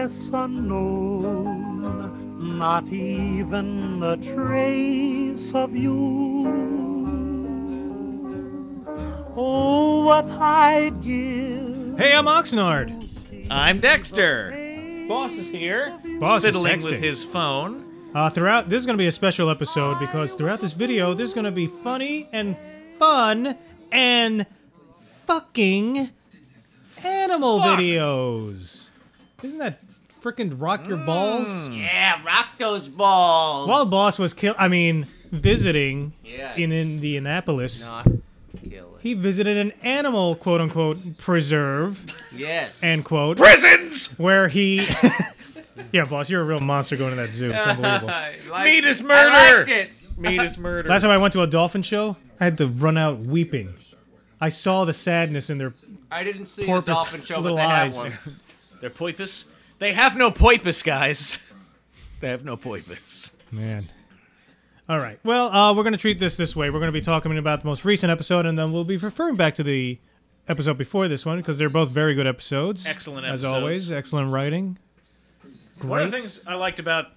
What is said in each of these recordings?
address unknown, not even a trace of you. Oh, what I'd give. Hey, I'm Oxnard. I'm Dexter. Boss is here. Boss is fiddling texting. with his phone. Throughout, this is going to be a special episode because throughout this video, there's going to be funny and fun and fucking animal videos. Isn't that frickin' rock your balls? Yeah, rock those balls. While Boss was visiting Yes. in Indianapolis, Not kill it. he visited an animal, quote unquote, preserve, Yes. end quote, Prisons! where he. Yeah, Boss, you're a real monster going to that zoo. It's unbelievable. Meat is I murder! liked it. Meat is murder. Last time I went to a dolphin show, I had to run out weeping. I saw the sadness in their I didn't see porpoise a dolphin show, but little they eyes. have one. They're poipus? They have no poipus, guys. They have no poipus. Man. All right. Well, we're going to treat this way. We're going to be talking about the most recent episode, and then we'll be referring back to the episode before this one, because they're both very good episodes. Excellent As episodes. always. Excellent writing. Great. One of the things I liked about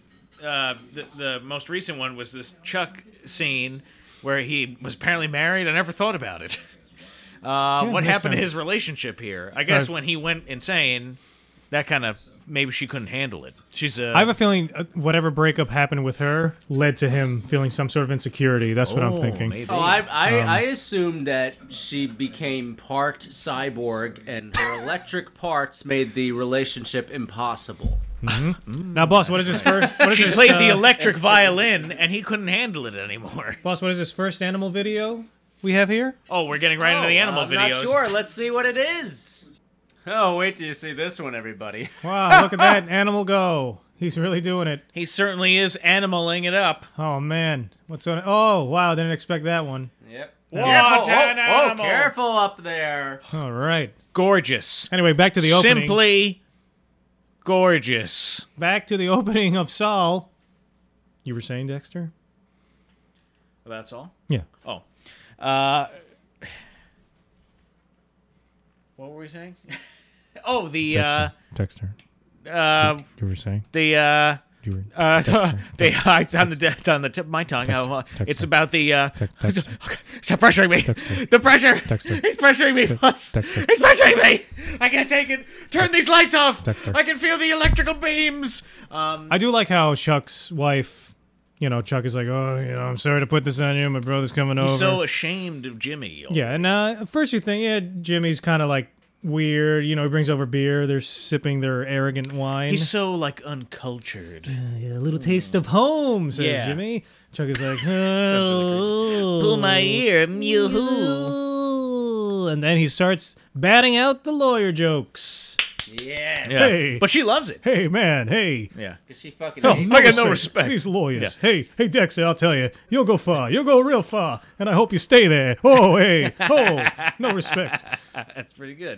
the most recent one was this Chuck scene where he was apparently married. I never thought about it. What makes happened to sense. his relationship here? I guess Right. when he went insane, that kind of maybe she couldn't handle it. She's I have a feeling whatever breakup happened with her led to him feeling some sort of insecurity. That's what I'm thinking. Maybe. Oh, I assumed that she became part cyborg and her electric parts made the relationship impossible. Now, Boss, what is his first? What is She this, played the electric violin, and he couldn't handle it anymore. Boss, what is this first animal video we have here? Oh, we're getting right into the animal I'm videos. not sure. Let's see what it is. Oh, wait till you see this one, everybody. Wow, look at that animal go. He's really doing it. He certainly is animaling it up. Oh, man. What's on? Oh, wow, didn't expect that one. Yep. What Careful. an Oh, animal. careful up there. All right. Gorgeous. Anyway, back to the opening. Simply gorgeous. Back to the opening of Saul. You were saying, Dexter? That's all? Yeah. Oh. What were we saying? Oh, the Dexter. You were saying? the You were. it's on the tip of my tongue. Dexter. It's about the Dexter. stop pressuring me. Dexter. The pressure. Dexter. He's pressuring me. Boss. Dexter. He's pressuring me. I can't take it. Turn these lights off. Dexter. I can feel the electrical beams. I do like how Chuck's wife, Chuck is like, oh, I'm sorry to put this on you. My brother's coming over. He's so ashamed of Jimmy. Yeah, and at first you think, yeah, Jimmy's kind of like weird. He brings over beer. They're sipping their arrogant wine. He's so like uncultured. Yeah, a little taste of home, says Yeah. Jimmy. Chuck is like, Pull my ear, mew-hoo. and then he starts batting out the lawyer jokes. Yeah. Yeah. Hey. But she loves it. Hey, man, hey. Yeah. Because she fucking Oh, hates I got no respect. These lawyers. Yeah. Hey, Dexter, I'll tell you, you'll go far. You'll go real far, and I hope you stay there. Oh, hey, no respect. That's pretty good.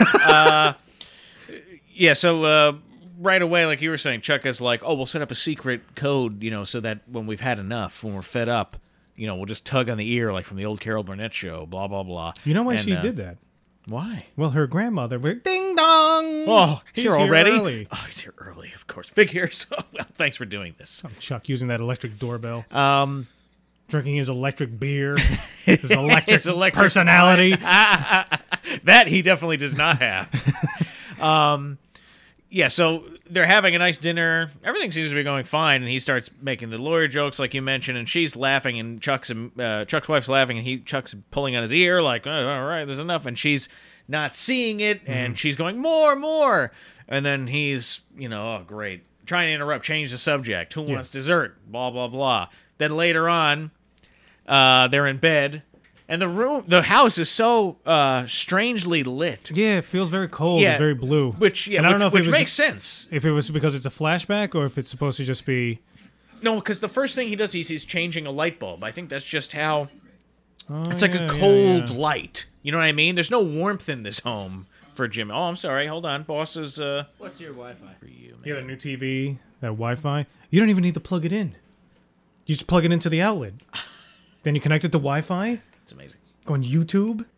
Yeah, so right away, like you were saying, Chuck is like, oh, we'll set up a secret code, so that when we've had enough, when we're fed up, we'll just tug on the ear like from the old Carol Burnett show, blah, blah, blah. You know why And, she did that? Why? Well, her grandmother went, ding dong. Oh, he's here already? early. Oh, he's here early, of course. Figures. Oh, well, thanks for doing this. Chuck using that electric doorbell. Drinking his electric beer. His electric personality. That he definitely does not have. Yeah, so they're having a nice dinner. Everything seems to be going fine, and he starts making the lawyer jokes, like you mentioned, and she's laughing, and Chuck's wife's laughing, and Chuck's pulling on his ear, like, oh, all right, there's enough, and she's not seeing it, and she's going, more, and then he's, oh, great, trying to interrupt, change the subject, who wants dessert, blah, blah, blah. Then later on, they're in bed, and the house is so strangely lit. Yeah, it feels very cold. Yeah. It's very blue. And I don't know if it makes sense. If it was because it's a flashback or if it's supposed to just be... No, because the first thing he does is he's changing a light bulb. I think that's just how... Oh, it's like yeah, a cold yeah. light. You know what I mean? There's no warmth in this home for Jim. Oh, I'm sorry. Hold on. Boss is... What's your Wi-Fi? For you, man. Yeah, the new TV, that Wi-Fi. You don't even need to plug it in. You just plug it into the outlet. Then you connect it to Wi-Fi. It's amazing. Go on YouTube.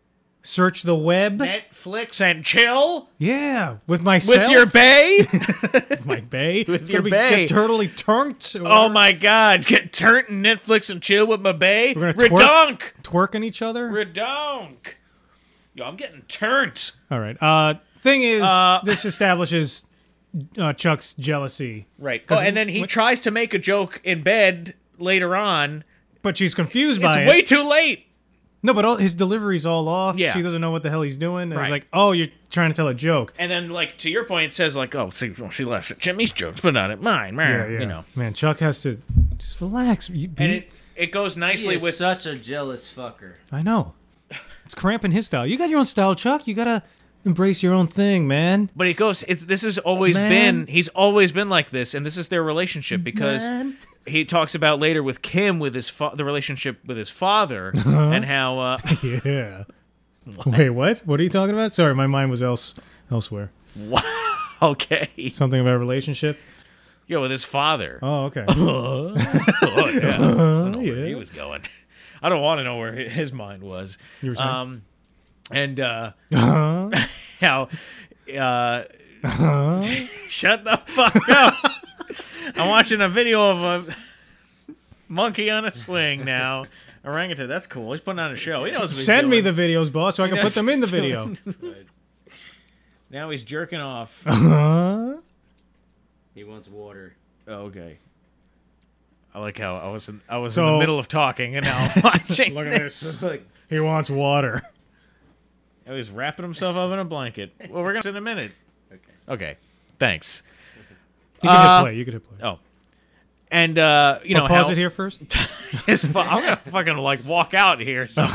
search the web. Netflix and chill Yeah, with myself. with your bae. my bae. With your Gonna be- bae. Get totally turned. Oh my God! Get turned and Netflix and chill with my bae. We're gonna Redonk. Twerking each other. Redonk. Yo, I'm getting turned. All right. Thing is, this establishes Chuck's jealousy. Right. Oh, and then he tries to make a joke in bed later on. But she's confused It's by it. way too late. No, but his delivery's all off. Yeah. She doesn't know what the hell he's doing. And Right. it's like, oh, you're trying to tell a joke. And then, like, to your point, it says, like, oh, see, well, she laughs at Jimmy's jokes, but not at mine. You know. Man, Chuck has to just relax. And it goes He nicely is with... such a jealous fucker. I know. It's cramping his style. You got your own style, Chuck. You gotta embrace your own thing, man. But it goes... this has always Man. been... He's always been like this, and this is their relationship, because... Man. He talks about later with Kim, with his the relationship with his father, and how... Yeah. Wait, what? What are you talking about? Sorry, my mind was elsewhere. okay. Something about a relationship? Yeah, with his father. Oh, okay. Oh, yeah. I don't know where he yeah. was going. I don't want to know where his mind was. You were saying? And Uh-huh. how shut the fuck up. I'm watching a video of a monkey on a swing now. Orangutan, that's cool. He's putting on a show. He knows what he's Send me doing. the videos, boss, so I can put them in the video. Now he's jerking off. Huh? He wants water. Okay. I like how I was in the So- middle of talking and now I'm watching. Look at this. Like, He wants water. Oh, he's wrapping himself up in a blanket. Well, we're gonna in a minute. Okay. Thanks. You can hit play. You can hit play. Oh. And you know, Pause how it here first. I'm gonna fucking like walk out here. So,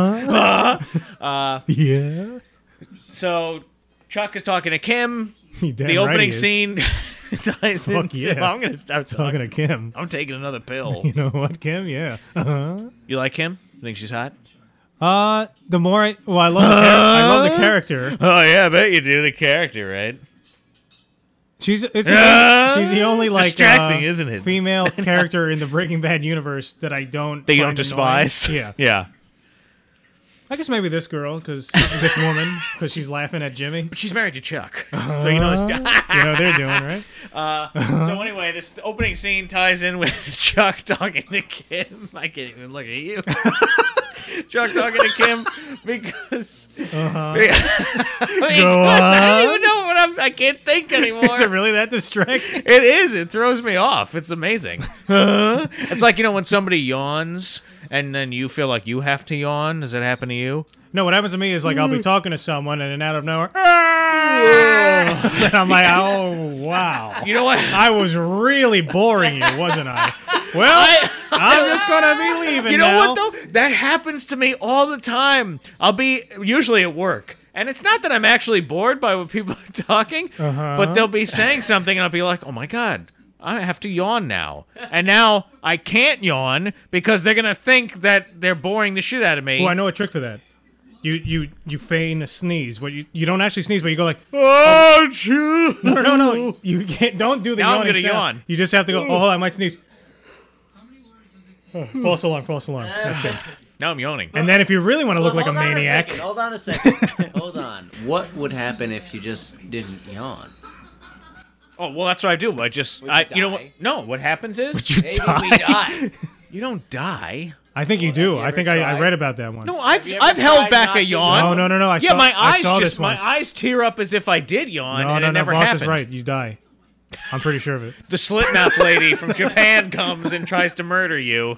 Yeah. so Chuck is talking to Kim. You damn The right opening he is. scene ties into. yeah. I'm gonna start Talking to Kim. I'm taking another pill. You know what, Kim? Yeah. You like Kim? You think she's hot? The more I love the character. Oh yeah, I bet you do. The character, right? She's the only It's like distracting, isn't it? female character in the Breaking Bad universe that I don't That you find don't despise. annoying. Yeah. Yeah. I guess maybe this girl, this woman, because she's laughing at Jimmy. But she's married to Chuck, so you know this guy. You know what they're doing, right? So anyway, this opening scene ties in with Chuck talking to Kim. I can't even look at you. Chuck talking to Kim because Go I on. don't even know what I can't think anymore. Is it really that distracting? It is. It throws me off. It's amazing. It's like, you know, when somebody yawns and then you feel like you have to yawn. Does that happen to you? No, what happens to me is like I'll be talking to someone and then out of nowhere, and I'm like, oh wow, You know what? I was really boring you, wasn't I? Well, I'm just gonna be leaving. You know now. what though? That happens to me all the time. I'll be usually at work. And it's not that I'm actually bored by what people are talking, but they'll be saying something and I'll be like, oh my God, I have to yawn now. And now I can't yawn because they're going to think that they're boring the shit out of me. Well, I know a trick for that. You feign a sneeze. What you don't actually sneeze, but you go like, oh, choo. No. You can't. Don't do the Now I'm yawning gonna sound. yawn. You just have to go. Oh, I might sneeze. False alarm. That's it. Now I'm yawning. And then if you really want to look like a Hold on maniac, second, hold on a second. Hold on. What would happen if you just didn't yawn? Oh, well, that's what I do. You know what? die? No, what happens is Maybe we die. you don't die. I think you do. you I ever think I tried? read about that once. No, I've you ever held tried back not a to yawn. No. I Yeah, saw, my I eyes saw just this my once. eyes tear up as if I did yawn, No, and it never boss happened. is right. You die. I'm pretty sure of it. The slit mouth lady from Japan comes and tries to murder you.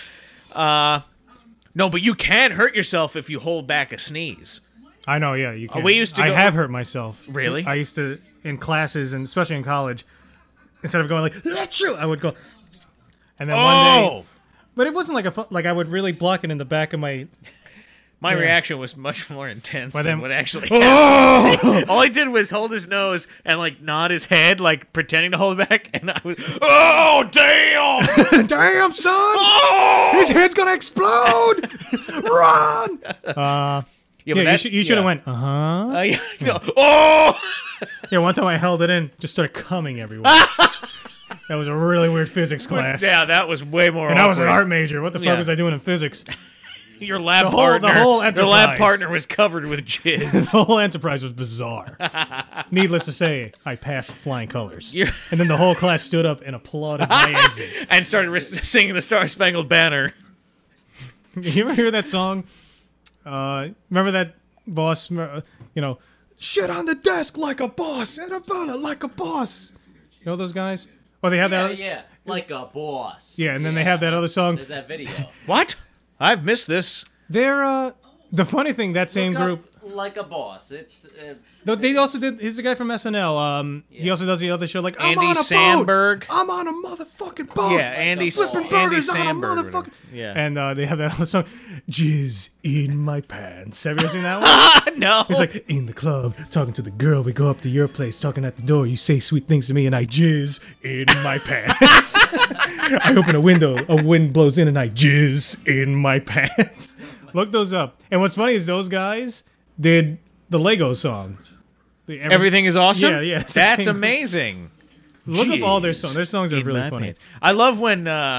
No, but you can hurt yourself if you hold back a sneeze. I know. Yeah, you can. we used to I go- have hurt myself. Really? I used to in classes and especially in college. Instead of going like that's true, I would go. And then one day, but it wasn't like I would really block it in the back of my. My Yeah. reaction was much more intense But than then- what actually happened. All I did was hold his nose and like nod his head, like pretending to hold it back, and I was, oh damn! Damn son! Oh! His head's gonna explode! Run! Yeah, Yeah, you should have went. Yeah, no. Oh! Yeah, one time I held it in, just started coming everywhere. That was a really weird physics class. Yeah, that was way more. and I was an awkward. art major. What the fuck Yeah. was I doing in physics? Your lab The whole partner. enterprise. Your lab partner was covered with jizz. This whole enterprise was bizarre. Needless to say, I passed with flying colors. And then the whole class stood up and applauded my exit. And started singing the Star Spangled Banner. You ever hear that song? Remember that boss, shit on the desk like a boss and about it like a boss. You know those guys? Or they have that. Yeah, like a boss. Yeah, and then they have that other song. There's that video. What? I've missed this. They're the funny thing, that same Look up group. Like a boss. It's They also did. He's the guy from SNL. He also does the other show like I'm Andy on a Samberg. boat. I'm on a motherfucking boat. Yeah, Andy flipping Andy burgers on a Samberg. motherfucking. Yeah. And they have that other song, "Jizz in My Pants." Have you ever seen that one? No. He's like, in the club, talking to the girl. We go up to your place, talking at the door. You say sweet things to me, and I jizz in my pants. I open a window, a wind blows in, and I jizz in my pants. Look those up. And what's funny is those guys did the Lego song. Everything is awesome? Yeah, yeah, it's the That's same- amazing. Look up all their songs. Their songs are In really my funny. pants. I love when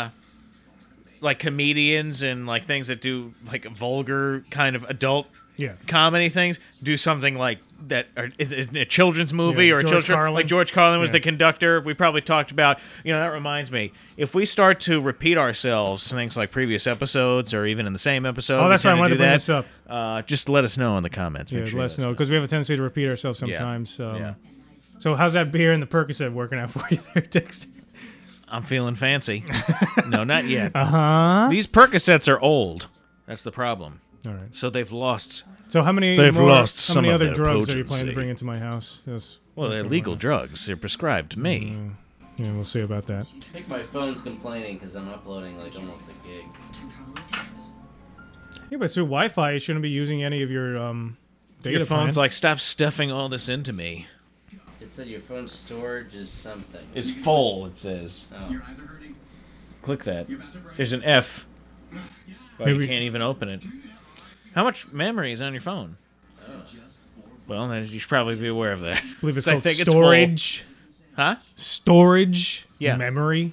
like comedians and like things that do like vulgar kind of adult Yeah. comedy things do something like that is a children's movie Yeah, or a George children Carlin. like George Carlin was Yeah. the conductor. We probably talked about, that reminds me, if we start to repeat ourselves, things like previous episodes or even in the same episode. Oh, that's we why I tend wanted to do bring that. this up. Just let us know in the comments. Yeah, Make sure let you us know, because we have a tendency to repeat ourselves sometimes. Yeah. So how's that beer and the Percocet working out for you there, Dexter? I'm feeling fancy. No, not yet. Uh-huh. These Percocets are old. That's the problem. All right. So they've lost. So how many They've more, lost how some many of other their drugs are you planning potency. to bring into my house? Yes. Well, they're legal drugs. They're prescribed to me. Yeah, we'll see about that. I think my phone's complaining because I'm uploading like almost a gig. Yeah, but it's through Wi-Fi. You shouldn't be using any of your data. Your phone's plan. like, stop stuffing all this into me. It said your phone's storage is something. It's full, it says. Oh. Click that. There's an F. But Maybe- you can't even open it. How much memory is on your phone? Well, then you should probably be aware of that. I believe it's I called think it's storage. Huh? Storage. Yeah. Memory.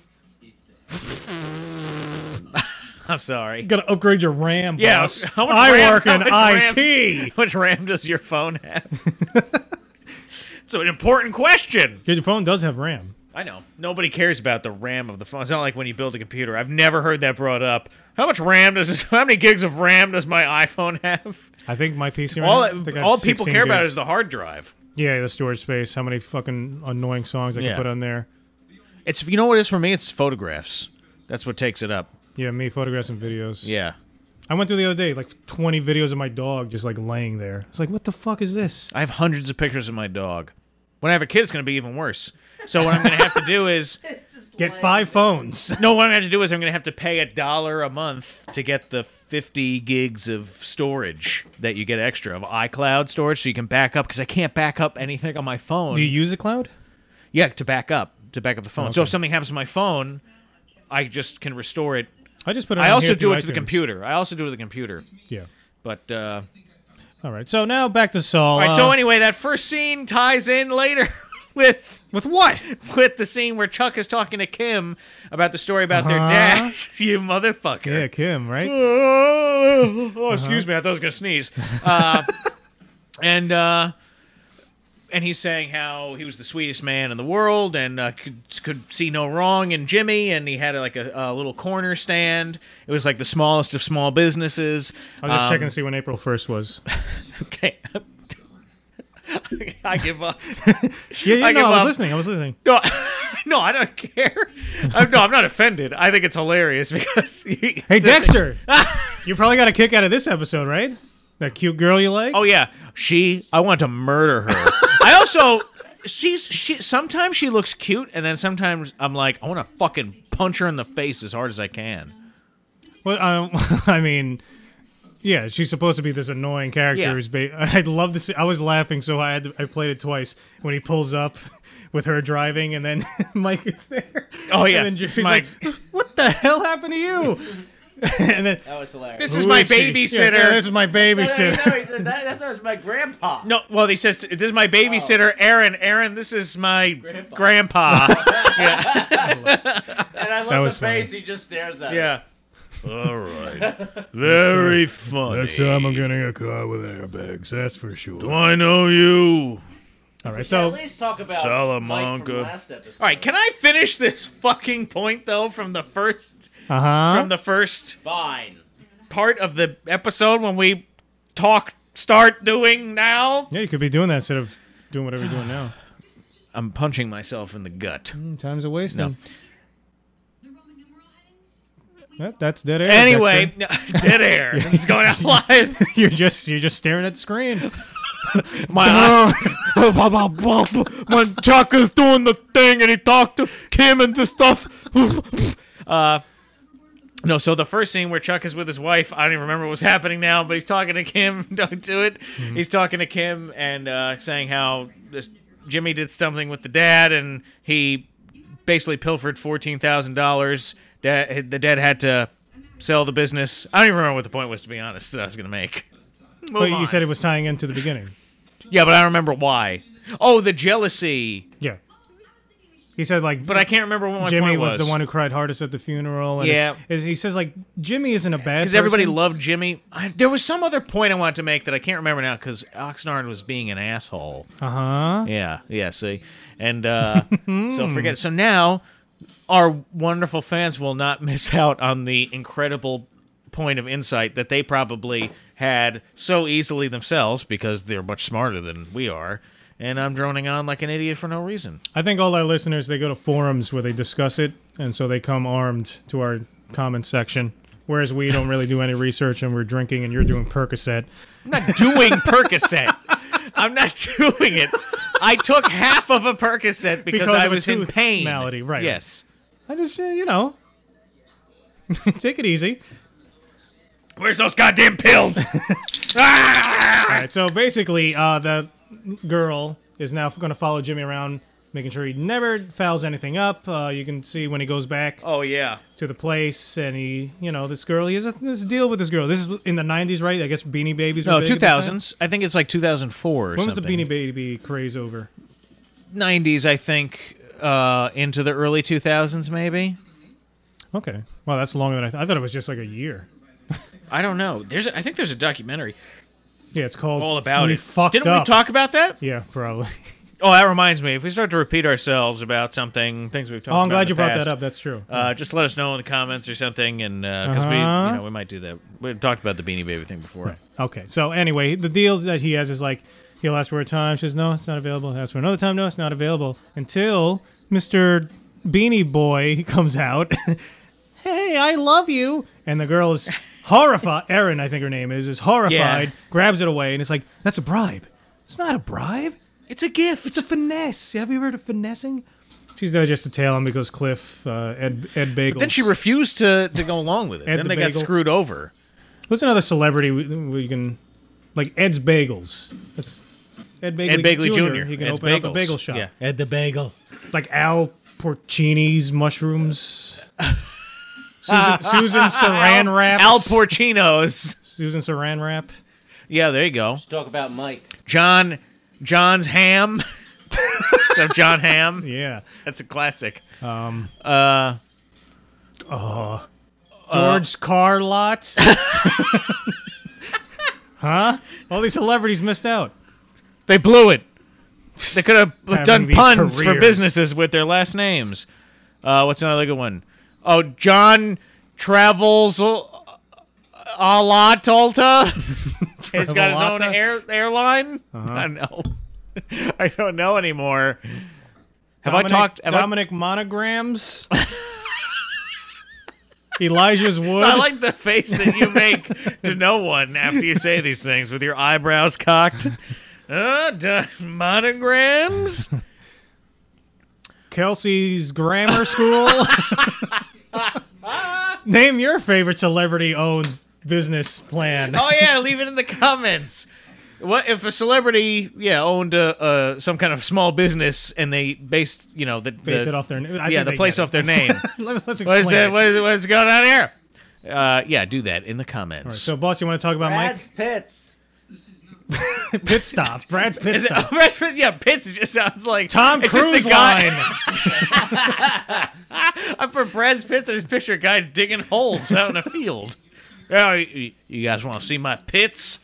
I'm sorry. You gotta upgrade your RAM, Yeah, boss. how much I RAM- work how in much RAM? IT. How much RAM does your phone have? It's an important question. Your phone does have RAM. I know. Nobody cares about the RAM of the phone. It's not like when you build a computer. I've never heard that brought up. How much RAM does this? How many gigs of RAM does my iPhone have? I think my PC. Right All now, I think I have all people 16 care about gigs. is the hard drive. Yeah, the storage space. How many fucking annoying songs I Yeah. can put on there? It's you know what it is for me? It's photographs. That's what takes it up. Yeah, me photographs and videos. Yeah. I went through the other day, like 20 videos of my dog just like laying there. It's like, what the fuck is this? I have hundreds of pictures of my dog. When I have a kid, it's going to be even worse. So what I'm going to have to do is Get 5 phones. no. What I'm going to have to do is I'm going to have to pay $1 a month to get the 50 gigs of storage that you get extra of iCloud storage, so you can back up because I can't back up anything on my phone. Do you use the cloud? Yeah, to back up the phone. So if something happens to my phone, I just can restore it. I just put it I on also here do through it to the iTunes. computer. I also do it to the computer. Yeah. But All right. So now back to Saul. all right. So anyway, that first scene ties in later with what? with the scene where Chuck is talking to Kim about the story about their dad. You motherfucker. Yeah, Kim, right? Oh, excuse me. I thought I was gonna sneeze. And he's saying how he was the sweetest man in the world and could see no wrong in Jimmy, and he had like a little corner stand. It was like the smallest of small businesses. I was just checking to see when April 1st was. Okay. I give up. Yeah, I no, give I was up. listening. I was listening. No, no, I don't care. I'm not offended. I think it's hilarious because. Hey, Dexter! You probably got a kick out of this episode, right? That cute girl you like? Oh yeah, I want to murder her. I also, she sometimes she looks cute, and then sometimes I'm like, I want to fucking punch her in the face as hard as I can. Well, I mean, yeah, she's supposed to be this annoying character. Yeah. Who's I'd love to see. I was laughing, so I played it twice when he pulls up with her driving, and then Mike is there. Oh yeah, and then Jimmy's Mike. like, "What the hell happened to you?" And then That was hilarious. This "Who is my she?" babysitter. Yeah, this is my babysitter. No, he says that's my grandpa. No, well, he says, this is my babysitter, Aaron. Aaron, this is my grandpa. And I That love was the face funny. he just stares at. Yeah. All right. Very funny. Next time I'm getting a car with airbags, that's for sure. Do I know you? All right, At so least talk about Mike Salamanca. from last episode. All right, can I finish this fucking point though from the first Fine. part of the episode when we start doing now? yeah, you could be doing that instead of doing whatever you're doing now. I'm punching myself in the gut. Time's a waste. No. That's dead air. Anyway, dead air. This is going out live. you're just staring at the screen. My when Chuck is doing the thing and he talked to Kim and the stuff. No, so the first scene where Chuck is with his wife, I don't even remember what was happening now, but he's talking to Kim. Don't do it. Mm-hmm. He's talking to Kim and saying how Jimmy did something with the dad and he basically pilfered $14,000. The dad had to sell the business. I don't even remember what the point was, to be honest, that I was going to make. But you said it was tying into the beginning. Yeah, but I don't remember why. Oh, the jealousy. Yeah. He said, like... But I can't remember what my Jimmy point was the one who cried hardest at the funeral. And Yeah. he says, like, Jimmy isn't a bad person. Because everybody loved Jimmy. There was some other point I wanted to make that I can't remember now because Oxnard was being an asshole. Uh-huh. Yeah, see? And so forget it. So now our wonderful fans will not miss out on the incredible point of insight that they probably had so easily themselves because they're much smarter than we are. And I'm droning on like an idiot for no reason. I think all our listeners, they go to forums where they discuss it, and so they come armed to our comment section. Whereas we don't really do any research, and we're drinking, and you're doing Percocet. I'm not doing Percocet. I'm not doing it. I took half of a Percocet because I of a was in tooth pain. malady, right? Yes. I just, take it easy. Where's those goddamn pills? All right, so basically, the girl is now going to follow Jimmy around, making sure he never fouls anything up. You can see when he goes back Oh, yeah. to the place, and he has this deal with this girl. This is in the 90s, right? I guess Beanie Babies were No, big at this time? 2000s. I think it's like 2004 or When was something. the Beanie Baby craze over? 90s, I think, into the early 2000s, maybe. Okay. Well, that's longer than I thought it was just like a year. I don't know. I think there's a documentary Yeah, it's called all about We it. Fucked Didn't Up. we talk about that? Yeah, probably. Oh, that reminds me. If we start to repeat ourselves about things we've talked about Oh, I'm glad in you the brought past, that up. That's true. Just let us know in the comments or something, and because we might do that. We talked about the Beanie Baby thing before. Okay, so anyway, the deal that he has is like, he'll ask for a time. She says, no, it's not available. He'll ask for another time. No, it's not available. Until Mr. Beanie Boy comes out. Hey, I love you. And the girl is horrified. Erin, I think her name is horrified, Yeah. grabs it away, and it's like, that's a bribe. It's not a bribe. It's a gift. It's a finesse. Have you heard of finessing? She's there just to tail him because Cliff, Ed Bagels. Then she refused to go along with it. Ed Then the they got Bagel. screwed over. Who's another celebrity we can, like Ed's Bagels? That's Ed Bagley, Ed Bagley Jr. He can Ed's open up a Bagels. bagel shop. Yeah. Ed the Bagel. Like Al Porcini's mushrooms. Susan Saran wraps. Al Porcino's. Susan Saran wrap. Yeah, there you go. Talk about Mike. John's ham. So John Ham. Yeah. That's a classic. George's car lot. Huh? All these celebrities missed out. They blew it. They could have Having done these puns for careers. businesses with their last names. What's another good one? Oh, John travels a lot, Alta. He's got his own Travelata? airline. I know. I don't know anymore. Have Dominic Monograms? Elijah's Wood? I like the face that you make to no one after you say these things with your eyebrows cocked. Monograms? Kelsey's Grammar School? Name your favorite celebrity-owned business plan. Oh yeah, leave it in the comments. What if a celebrity, owned some kind of small business and they based, Base it off their name. the place off their name. Let's explain it. What is going on here? Do that in the comments. So, boss, you want to talk about Brad's Pits. Pit stop. Brad's pit Is it, stop. Brad Pitt? Yeah, Pitts. It just sounds like Tom it's just Cruise a guy. line. I'm for Brad's Pitts. I just picture a guy digging holes out in a field. Oh, you guys want to see my pits?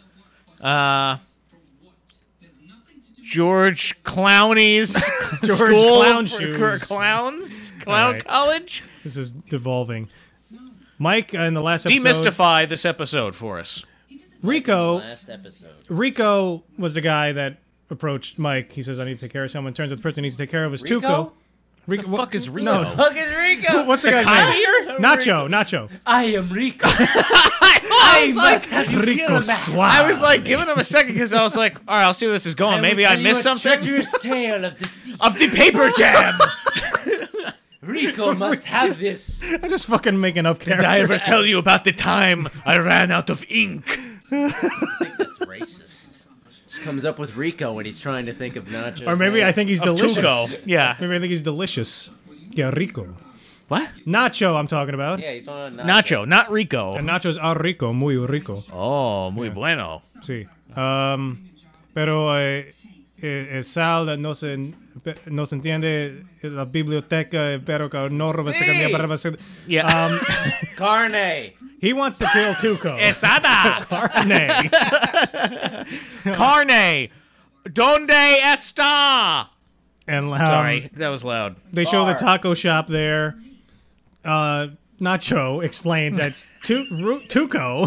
George Clowney's George school Clown for Shoes. clowns, All clown right. college. This is devolving. Mike, in the last episode, Demystify this episode for us. Rico Last episode. Rico was the guy that approached Mike. He says, I need to take care of someone. Turns out the person he needs to take care of is Rico? Tuco. Rico, The fuck is Rico? No. Fucking Rico. What's the guy's name? Nacho. I am Rico. I was like, have you Rico killed a man. Suave. I was like giving him a second because I was like, all right, I'll see where this is going. Maybe I missed something Treacherous tale of the sea. of the paper jam. Rico must have this. I'm just fucking making up characters. Did I ever tell you about the time I ran out of ink? I think that's racist. Just comes up with Rico when he's trying to think of nachos. Or maybe I think he's Of delicious. Tuco. Yeah. Maybe I think he's delicious. Yeah, Rico. What? Nacho, I'm talking about. Yeah, he's on Nacho, not Rico. And nachos are rico, muy rico. Oh, muy bueno. Sí. Pero Sal no se entiende la biblioteca, pero que no roba se cambia para hacer- Yeah. Carne. He wants to kill Tuco. Esada. Carne. Carne. Donde está? And Sorry, that was loud. they show the Bar. taco shop there. Nacho explains that Tuco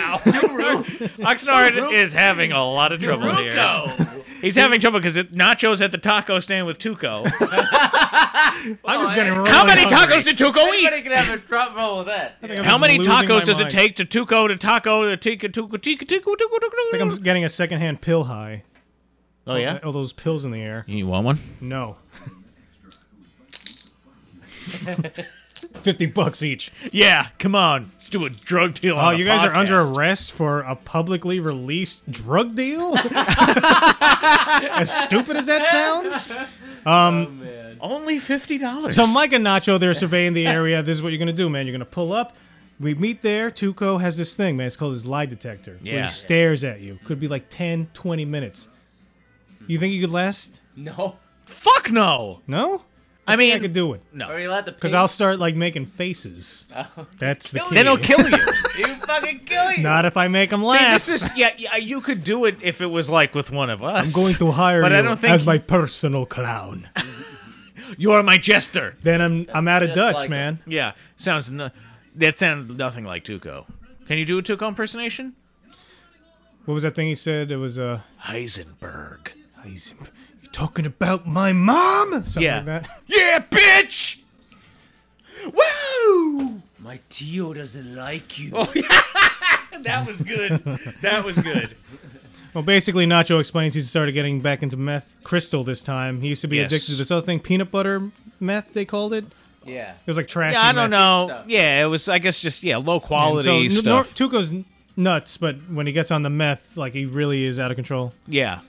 Oxnard is having a lot of trouble here. He's having trouble because Nacho's at the taco stand with Tuco. I'm just getting really How many hungry. tacos did Tuco eat? Anybody can have a trouble with that. I think I'm How just many losing my tacos does it mind. take to Tuco to taco to tika tuco tika tika tuco I think I'm getting a secondhand pill high. Oh yeah? All those pills in the air. You want one? No. $50 each. Yeah, come on. Let's do a drug deal Oh, on you the guys are under podcast. arrest for a publicly released drug deal? As stupid as that sounds. Only $50. So Mike and Nacho, they're surveying the area. This is what you're going to do, man. You're going to pull up. We meet there. Tuco has this thing, man. It's called his lie detector. Where Yeah. he stares at you. Could be like 10, 20 minutes. You think you could last? No. Fuck no. No? I mean, I could do it. no. Are you allowed to Because I'll start like making faces. That's the key. Then he'll kill you. You fucking kill you. Not if I make them See, laugh. this is yeah. You could do it if it was like with one of us. I'm going to hire but you I don't think as my personal clown. you are my jester. Then I'm out of just Dutch, like man. Yeah, that sounded nothing like Tuco. Can you do a Tuco impersonation? What was that thing he said? It was Heisenberg. you talking about my mom? Something Yeah. like that. Yeah, bitch. Woo! My Tio doesn't like you. That was good. That was good. Well, basically, Nacho explains he's started getting back into meth crystal this time. He used to be Yes. addicted to this other thing, peanut butter meth, they called it. Yeah. It was like trashy Yeah, I don't meth. know. stuff. Yeah, it was. I guess just low And quality stuff. Tuco's nuts, but when he gets on the meth, like he really is out of control. Yeah.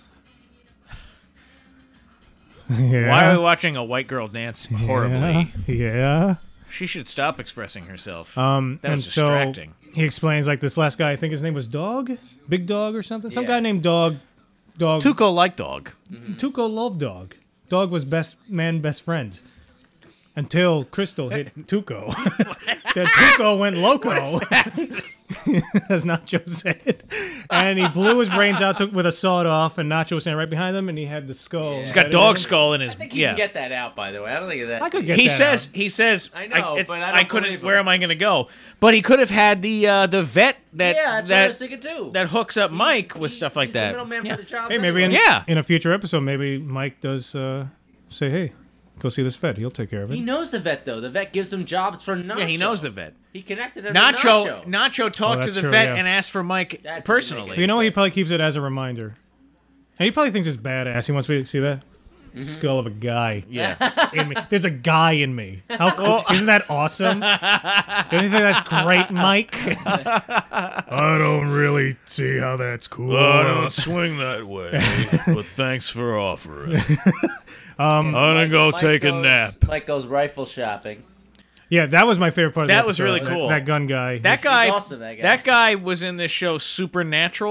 Yeah. Why are we watching a white girl dance horribly? Yeah. She should stop expressing herself. That was and distracting. So he explains like this last guy, I think his name was Dog? Big Dog or something? Some Yeah. guy named Dog. Tuco liked dog. Tuco loved Dog. Dog was best friend. Until Crystal hit Tuco. Then Tuco went loco. As Nacho said. And he blew his brains out with a sawed off, and Nacho was standing right behind him, and he had the skull. He's got dog skull in his. I think you Yeah. can get that out, by the way. I don't think of that. I could get He that says. out. He says. I know, but I don't couldn't. believe him. Where am I going to go? But he could have had the vet that yeah, that's what I was that thinking too. that hooks up Mike with stuff like He's that. the middleman Yeah. for the jobs Hey, maybe anyway. Yeah. in a future episode, maybe Mike does say, hey, go see this vet. He'll take care of it. He knows the vet though. The vet gives him jobs for Nacho. Yeah, he knows the vet. He connected him Nacho to Nacho talked to that's the true, vet yeah. and asked for Mike That doesn't personally. make But you know what? He probably keeps it as a reminder. And he probably thinks it's badass. He wants me to see that skull of a guy. Yeah. In me. There's a guy in me. How cool. Isn't that awesome? Don't you think that's great, Mike? I don't really see how that's cool. I don't swing that way, but thanks for offering. I'm gonna go take a nap. Mike goes rifle shopping. Yeah, that was my favorite part of the That was episode, really cool. That gun guy. That guy, awesome, that guy. was in this show Supernatural,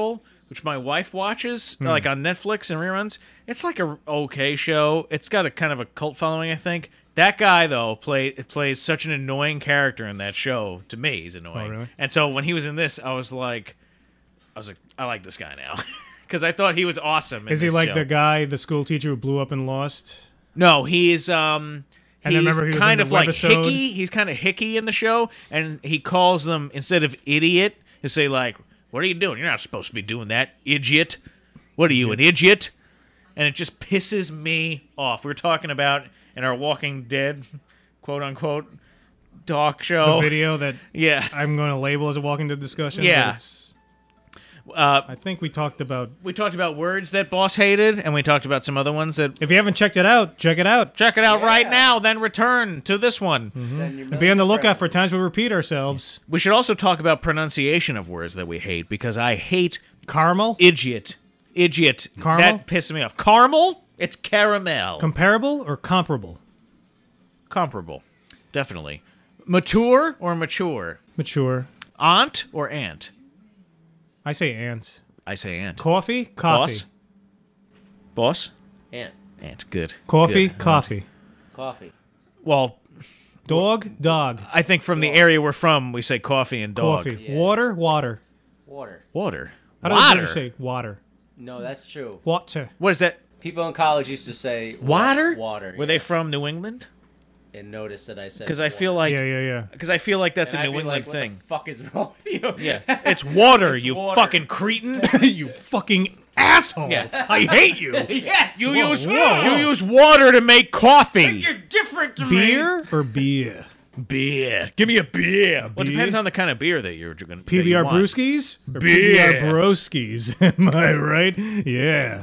which my wife watches, like on Netflix and reruns. It's like a okay show. It's got a kind of a cult following, I think. That guy though plays such an annoying character in that show. To me, he's annoying. Oh, really? And so when he was in this, I was like, I like this guy now because I thought he was awesome. In Is he this like show. the guy, the school teacher who blew up and lost? No, he's I remember he was kind in of the like webisode. hicky. He's kind of hicky in the show, and he calls them, instead of idiot, he'll say like, "What are you doing? You're not supposed to be doing that, idiot. What are you, an idiot?" And it just pisses me off. We were talking about in our Walking Dead, quote unquote, talk show. The video that Yeah. I'm going to label as a Walking Dead discussion. Yeah. But I think we talked about. We talked about words that Boss hated, and we talked about some other ones that. If you haven't checked it out, check it out. Check it out right Yeah. now, then return to this one. Send your And be on the lookout for friends. times we repeat ourselves. We should also talk about pronunciation of words that we hate, because I hate Caramel? idiot. Caramel? That pisses me off. Caramel? It's caramel. Comparable or comparable? Comparable. Definitely. Mature or mature? Mature. Aunt or aunt? I say ant. I say aunt. Coffee? Coffee. Boss? Boss? Ant. Aunt. Good. Coffee? Good. Coffee. Coffee. Well, Dog? Dog. I think from the area we're from, we say coffee and dog. Coffee. Yeah. Water? Water. Water. Water. How do Water. you say water? No, that's true. Water. What is that? People in college used to say Water? Water. Were they from New England? And notice that I said Because I feel like Yeah. because I feel like that's and a I'd New be England like, thing. What the fuck is wrong with you? Yeah, it's water, It's you water. fucking cretin. You fucking asshole. Yeah. I hate you. Yes. You Whoa, use whoa. you use water to make coffee. You're different to me. Beer or beer? Beer. Give me a beer. Well, it Beer? depends on the kind of beer that you're going to PBR Brewskis? Or Beer. PBR Broskies. Am I right? Yeah.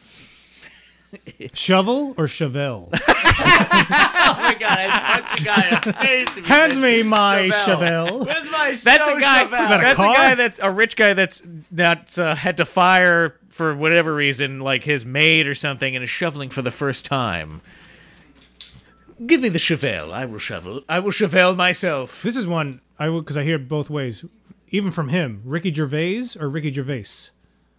Shovel or Chevelle? Oh my god, I punched a guy in the face. and he Hand said, me my Chevelle. Chevelle. Where's my That's show a guy. Chevelle? that a That's car? a guy that's a rich guy that's had to fire for whatever reason, like his maid or something, and is shoveling for the first time. Give me the Chevelle. I will shovel. I will Chevelle myself. This is one I will, because I hear it both ways. Even from him, Ricky Gervais or Ricky Gervais?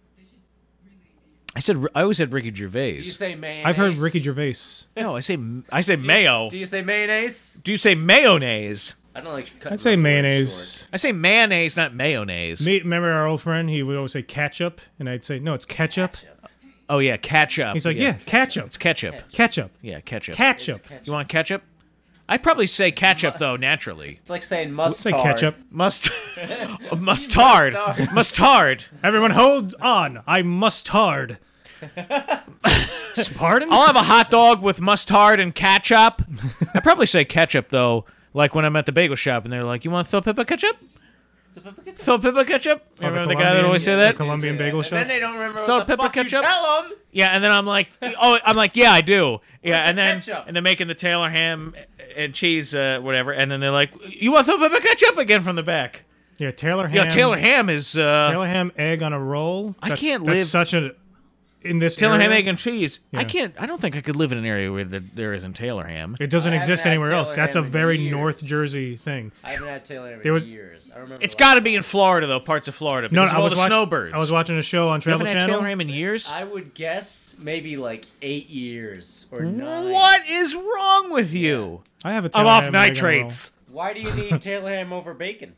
I always said Ricky Gervais. Do you say mayonnaise? I've heard Ricky Gervais. No, I say mayo. Do you say mayonnaise? Do you say mayonnaise? I don't like cutting I'd say my words mayonnaise. I say mayonnaise, not mayonnaise. Remember our old friend? He would always say ketchup, and I'd say, no, it's ketchup. short. Oh yeah, ketchup. He's like, yeah, ketchup. it's ketchup. Ketchup. Yeah, ketchup. Ketchup. You want ketchup? I probably say ketchup though naturally. It's like saying Say mustard. ketchup. Mustard. Mustard. Everyone hold on. I mustard. Pardon? I'll have a hot dog with mustard and ketchup. I probably say ketchup though, like when I'm at the bagel shop and they're like, "You want salt pepper ketchup? Salt pepper ketchup?" You Oh, the remember the guy that always say The that? Colombian bagel And shop. then they don't remember Salt, what the pepper, fuck ketchup? you tell them. Yeah, and then I'm like, yeah, I do. Yeah, Where's and the then ketchup? and they're making the Taylor ham and cheese, whatever, and then they're like, "You want salt, pepper, ketchup?" again from the back. Yeah, Taylor ham. Yeah, Taylor ham is Taylor ham, egg on a roll. I That's- can't that's live- such a in this Taylor area, ham, egg, and cheese. Yeah. I don't think I could live in an area where there isn't Taylor ham. It doesn't I haven't exist had anywhere else. Taylor That's a ham in very years. North Jersey thing. I haven't had Taylor ham There was- in years. I remember. It's the got to last be in Florida though, parts of Florida, No, because of all the watching, snowbirds. I was watching a show on You Travel haven't had Channel. Taylor ham in years. I would guess maybe like 8 years or 9. What is wrong with you? I have a I'm Taylor off ham, egg on a roll. nitrates. Why do you need Taylor ham over bacon?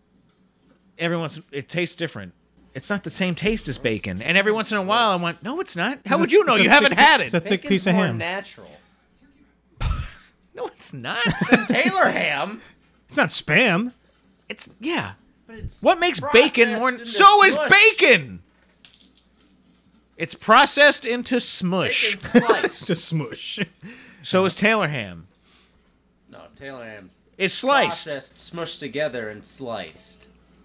It tastes different. It's not the same taste as bacon. And every once in a while, I went, "No, it's not. How It's would a- you know? it's a You haven't thick- had It's a it." thick Bacon's piece of more ham. natural. No, it's not. Taylor ham, It's not spam. It's yeah. but it's What makes bacon more? processed into So is smush. bacon. It's processed into smush. Bacon sliced. To smush. So is Taylor ham. No, Taylor ham It's sliced. processed, smushed together, and sliced.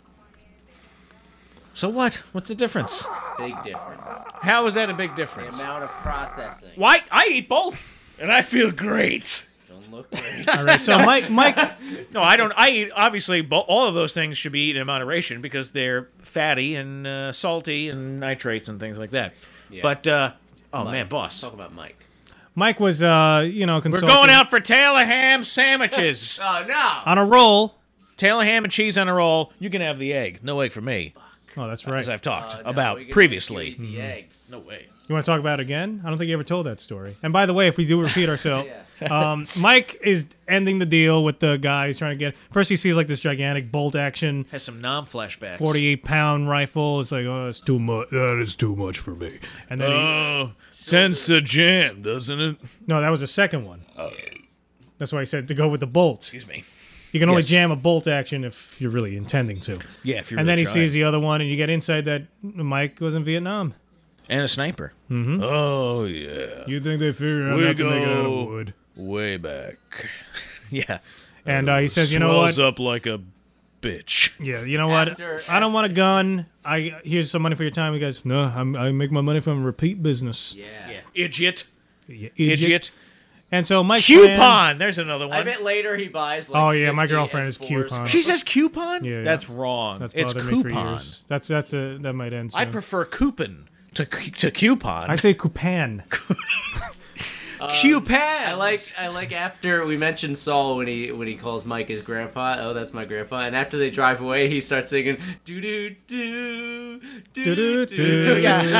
So what? What's the difference? Big difference. How is that a big The difference? amount of processing. Why? I eat both, and I feel great. Don't look great. All right. So Mike, No, I don't. I eat obviously. All of those things should be eaten in moderation because they're fatty and salty and nitrates and things like that. Yeah. But oh Mike. man, boss, Talk about Mike. Mike was we're consulting going out for Taylor ham sandwiches. Oh no! on a roll. Taylor ham and cheese on a roll. You can have the egg. No egg for me. Oh, that's right. as I've talked No, about we get previously. to eat the eggs. No way. You want to talk about it again? I don't think you ever told that story. And by the way, if we do repeat ourselves, Yeah. Mike is ending the deal with the guy he's trying to get. First, he sees like this gigantic bolt action Has some non-flashbacks. 48-pound rifle. It's like, oh, it's too much. That is too much for me. And then Oh, tends to jam, doesn't it? no, that was the second one. That's why he said to go with the bolts. Excuse me. You can only Yes. jam a bolt action if you're really intending to. Yeah, if you're And then really he trying. sees the other one, and you get inside that Mike was in Vietnam. And a sniper. Mm-hmm. Oh, yeah. You think they figured out We how to make it out of go- wood? Way back. Yeah. And he says, you know what? Swells up like a bitch. Yeah, you know what? After- I don't want a gun. Here's some money for your time. He goes, no, I make my money from repeat business. Yeah. Idiot. You Idiot. And so Mike's Coupon. plan- There's another one. I bet later he buys like Oh, yeah, my 50 girlfriend is M4s. coupon. She says coupon? Yeah, yeah. That's wrong. That's it's bothered me for coupon. years. That might end soon. I prefer coupon to coupon. I say coupon. coupon. I like after we mentioned Saul when he calls Mike his grandpa. Oh, that's my grandpa. And after they drive away, he starts singing do do do do do do.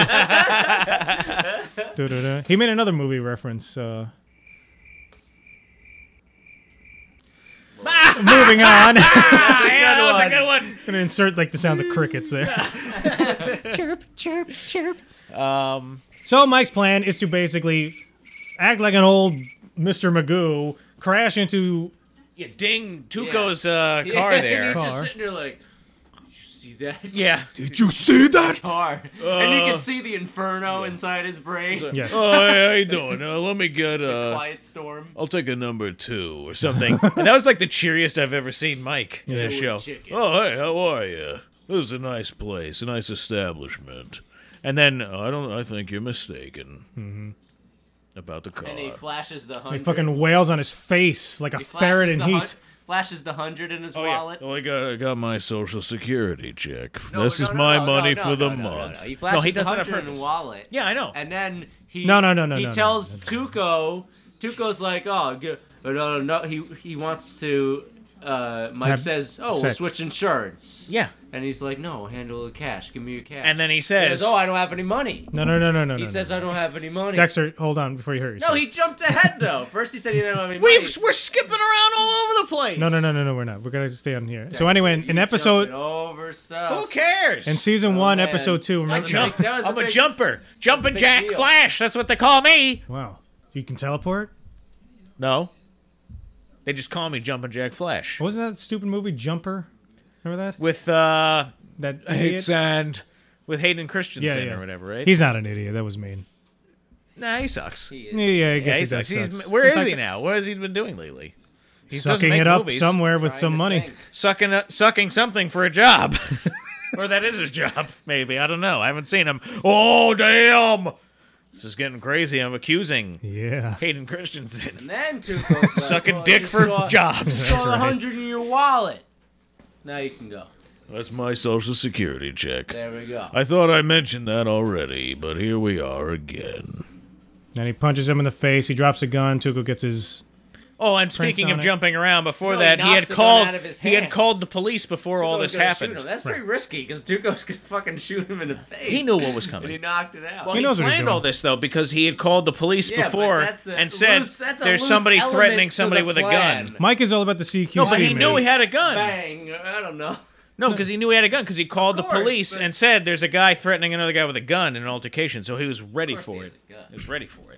Yeah. Da-da-da. He made another movie reference. Moving on. Yeah, that was a good one. Gonna insert like the sound of crickets there. Chirp, chirp, chirp. So Mike's plan is to basically act like an old Mr. Magoo, crash into. Yeah, ding Tuco's Yeah, car and there. he's just Car. sitting there like, did you see that? Yeah. Did you see that? Car. And you can see the inferno inside his brain. Yes. Oh, hey, how you doing? Let me get Quiet storm. I'll take a number 2 or something. And that was like the cheeriest I've ever seen Mike in a show. Chicken. Oh, hey, how are you? This is a nice place, a nice establishment. And then I think you're mistaken about the car. And he flashes the 100. He fucking wails on his face like a ferret in heat. Flashes the 100 in his Oh, yeah. wallet. Oh, I got my social security check. No, This no, is no, my no, money no, for no, the no, no, month. no. He flashes he the does that on 100 in purpose. the wallet. Yeah, I know. And then he No, he no, tells no. Tuco. Tuco's like, oh, no. He wants to. Mike Have says, oh, sex. we'll switch insurance. Yeah. And he's like, no, handle the cash. Give me your cash. And then he He says, goes, oh, I don't have any money. No. He says, I don't have any money. Dexter, hold on before you hurt yourself. No, he jumped ahead though. First he said he didn't have any money. we're skipping around all over the place. No, we're not. We're gonna stay on here. So Dexter, anyway, you in episode, jumping over stuff. Who cares? in season Oh, 1, man. episode 2, remember? That was I'm a big- jumper. Jumping big Jack deal. Flash. That's what they call me. Wow, you can teleport. No. They just call me Jumping Jack Flash. What was that stupid movie, Jumper? Remember that? With That idiot? sand. With Hayden Christensen Yeah. or whatever, right? He's not an idiot. That was mean. Nah, he sucks. He is. Yeah, I guess Yeah, he he does. sucks. sucks. Where In is fact, he now? What has he been doing lately? He doesn't Sucking make it up movies. somewhere with Trying some to money. think. Sucking something for a job. Or that is his job, maybe. I don't know. I haven't seen him. Oh, damn! This is getting crazy. I'm accusing Yeah. Hayden Christensen. And then Tuco's like, Sucking well, dick you for saw- jobs. You saw the right. 100 in your wallet. Now you can go. That's my social security check. There we go. I thought I mentioned that already, but here we are again. And he punches him in the face. He drops a gun. Tuco gets his. Oh, and speaking on of it. jumping around, before No, he that, he had knocks the gun called. out of his He had hands. called the police before all Tuco's this gonna shoot happened. him. That's pretty risky because Tuco's gonna fucking shoot him in the face. He knew what was And he coming. knocked it out. Well, He he knows what he's planned doing. all this though because he had called the police Yeah, but before that's a and said that's a there's loose somebody element threatening to somebody the with a plan. gun. Mike is all about the CQC. No, but he man. knew he had a gun. Bang! I don't know. No, because he knew he had a gun because he called the course, police but- and said there's a guy threatening another guy with a gun in an altercation, so he was ready Of course for he it. had a gun. He was ready for it.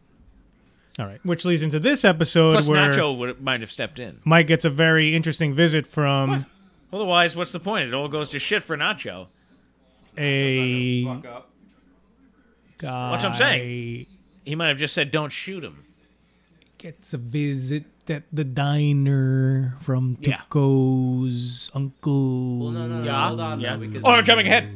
All right, which leads into this episode Plus, where Nacho might have stepped in. Mike gets a very interesting visit from Otherwise, what's the point? It all goes to shit for Nacho. a Fuck up. guy. That's what I'm saying. He might have just said, "Don't shoot him." Gets a visit at the diner from Yeah. Tuco's uncle. Well, no. Yeah, Hold on, yeah. though, because Oh, jumping ahead.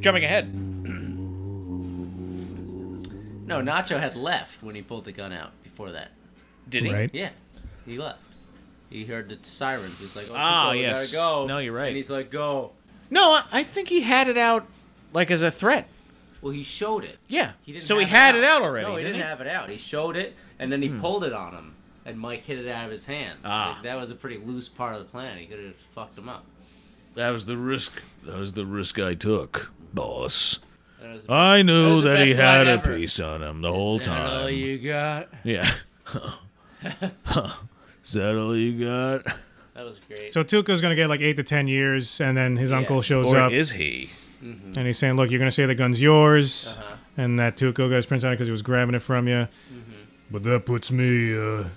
no, Nacho had left when he pulled the gun out. Before that, Did he? Right. yeah, he left. He heard the sirens. He's like, "Oh, Ah, Tuco, we yes. gotta go." No, you're right. And he's like, "Go." No, I think he had it out like as a threat. Well, he showed it. Yeah. He didn't. So he have had it out already. No, he didn't didn't have it out. He showed it, and then he pulled it on him, and Mike hit it out of his hands. Ah. Like, that was a pretty loose part of the plan. He could have fucked him up. That was the risk. That was the risk I took. boss. That was the I knew was the that he best had line a ever. piece on him the whole Is that all time. you got? Yeah. Is that all you got? That was great. So Tuco's gonna get like 8 to 10 years, and then his uncle shows Or up, is he? and he's saying, "Look, you're gonna say the gun's yours," Uh-huh. and that Tuco guy's prints on it because he was grabbing it from you. But that puts me,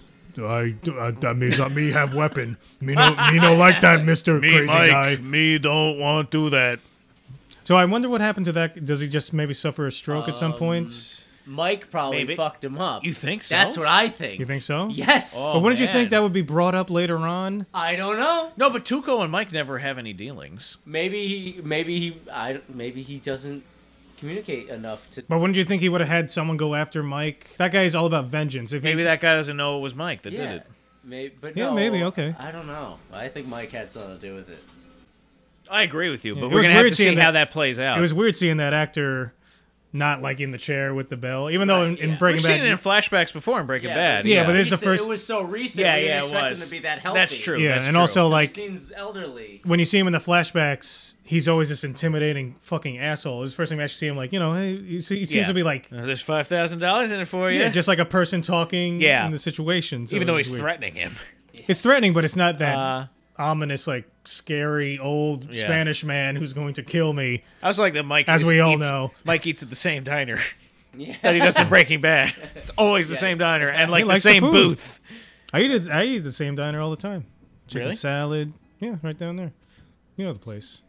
that means me have weapon. Me no like that, Mister Me, Crazy Mike, Guy. me don't want to do that. So I wonder what happened to that. Does he just maybe suffer a stroke at some point? Mike probably Maybe. fucked him up. You think so? That's what I think. You think so? Yes. But wouldn't you man. think that would be brought up later on? I don't know. No, but Tuco and Mike never have any dealings. Maybe he doesn't communicate enough to. But wouldn't you think he would have had someone go after Mike? That guy is all about vengeance. If Maybe he, that guy doesn't know it was Mike that did Yeah. it. Maybe, but Yeah, no, maybe, okay. I don't know. I think Mike had something to do with it. I agree with you, but It we're was gonna have weird to see seeing how that- that plays out. it was weird seeing that actor not like in the chair with the bell, even though in yeah. Breaking We've Bad. seen it in flashbacks before in Breaking Bad. Yeah, but this is the recent- first- It was so recent. Yeah, we didn't yeah, it expect was. him to be that healthy. That's true. yeah, That's and true. also He like seems elderly. when you see him in the flashbacks, he's always this intimidating fucking asshole. This is the first time you actually see him like, hey, he seems Yeah. to be like, There's $5,000 in it for you. yeah, just like a person talking Yeah. in the situation. So even though it's he's weird. threatening him. It's threatening, but it's not that Uh, ominous, like scary old Yeah. Spanish man who's going to kill me. I was like that Mike As eats- we all eats- know. Mike eats at the same diner Yeah. that he does in Breaking Bad. It's always the same diner and like He the likes the same food. booth. I eat the same diner all the time. Chicken Really? salad. Yeah, right down there. You know the place.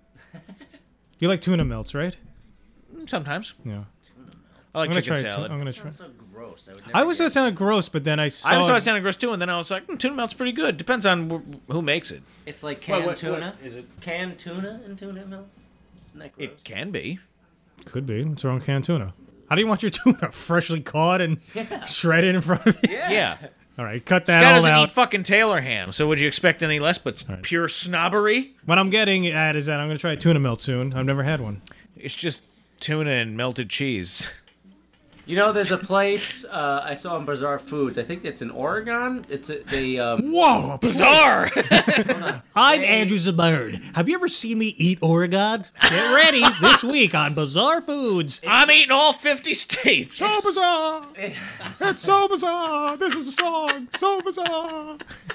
You like tuna melts, right? Sometimes. Yeah. I like I'm gonna chicken try salad. I'm gonna try. Sounds so gross. I would never I always get thought it sounded gross, but then I saw. I thought it sounded gross too, and then I was like, tuna melt's pretty good. Depends on who makes it. It's like canned what tuna. is it? Canned tuna and tuna melts. Isn't that gross? It can be. Could be. What's wrong with canned tuna? How do you want your tuna? Freshly caught and shredded in front of you? Yeah. All right, cut This that guy all doesn't out. eat fucking Taylor ham, so would you expect any less but pure snobbery? What I'm getting at is that I'm going to try a tuna melt soon. I've never had one. It's just tuna and melted cheese. You know, there's a place I saw on Bizarre Foods. I think it's in Oregon. Whoa, Bizarre! I'm Andrew Zabard. Have you ever seen me eat Oregon? Get ready this week on Bizarre Foods. I'm eating all 50 states. So bizarre! It's so bizarre! This is a song. So bizarre!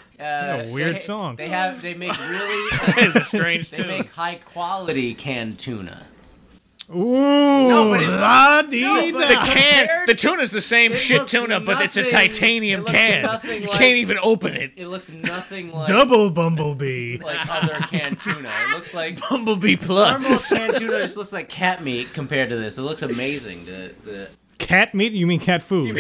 a weird song. They make really It's a strange they tune. make high quality canned tuna. Ooh, but it- The tuna's the same It shit looks tuna, but it's a nothing- titanium it looks can. nothing You like- can't even open it. It looks nothing like Double Bumblebee. like other canned tuna. It looks like Bumblebee normal Plus. canned tuna just looks like cat meat compared to this. It looks amazing. The Cat meat? You mean cat food?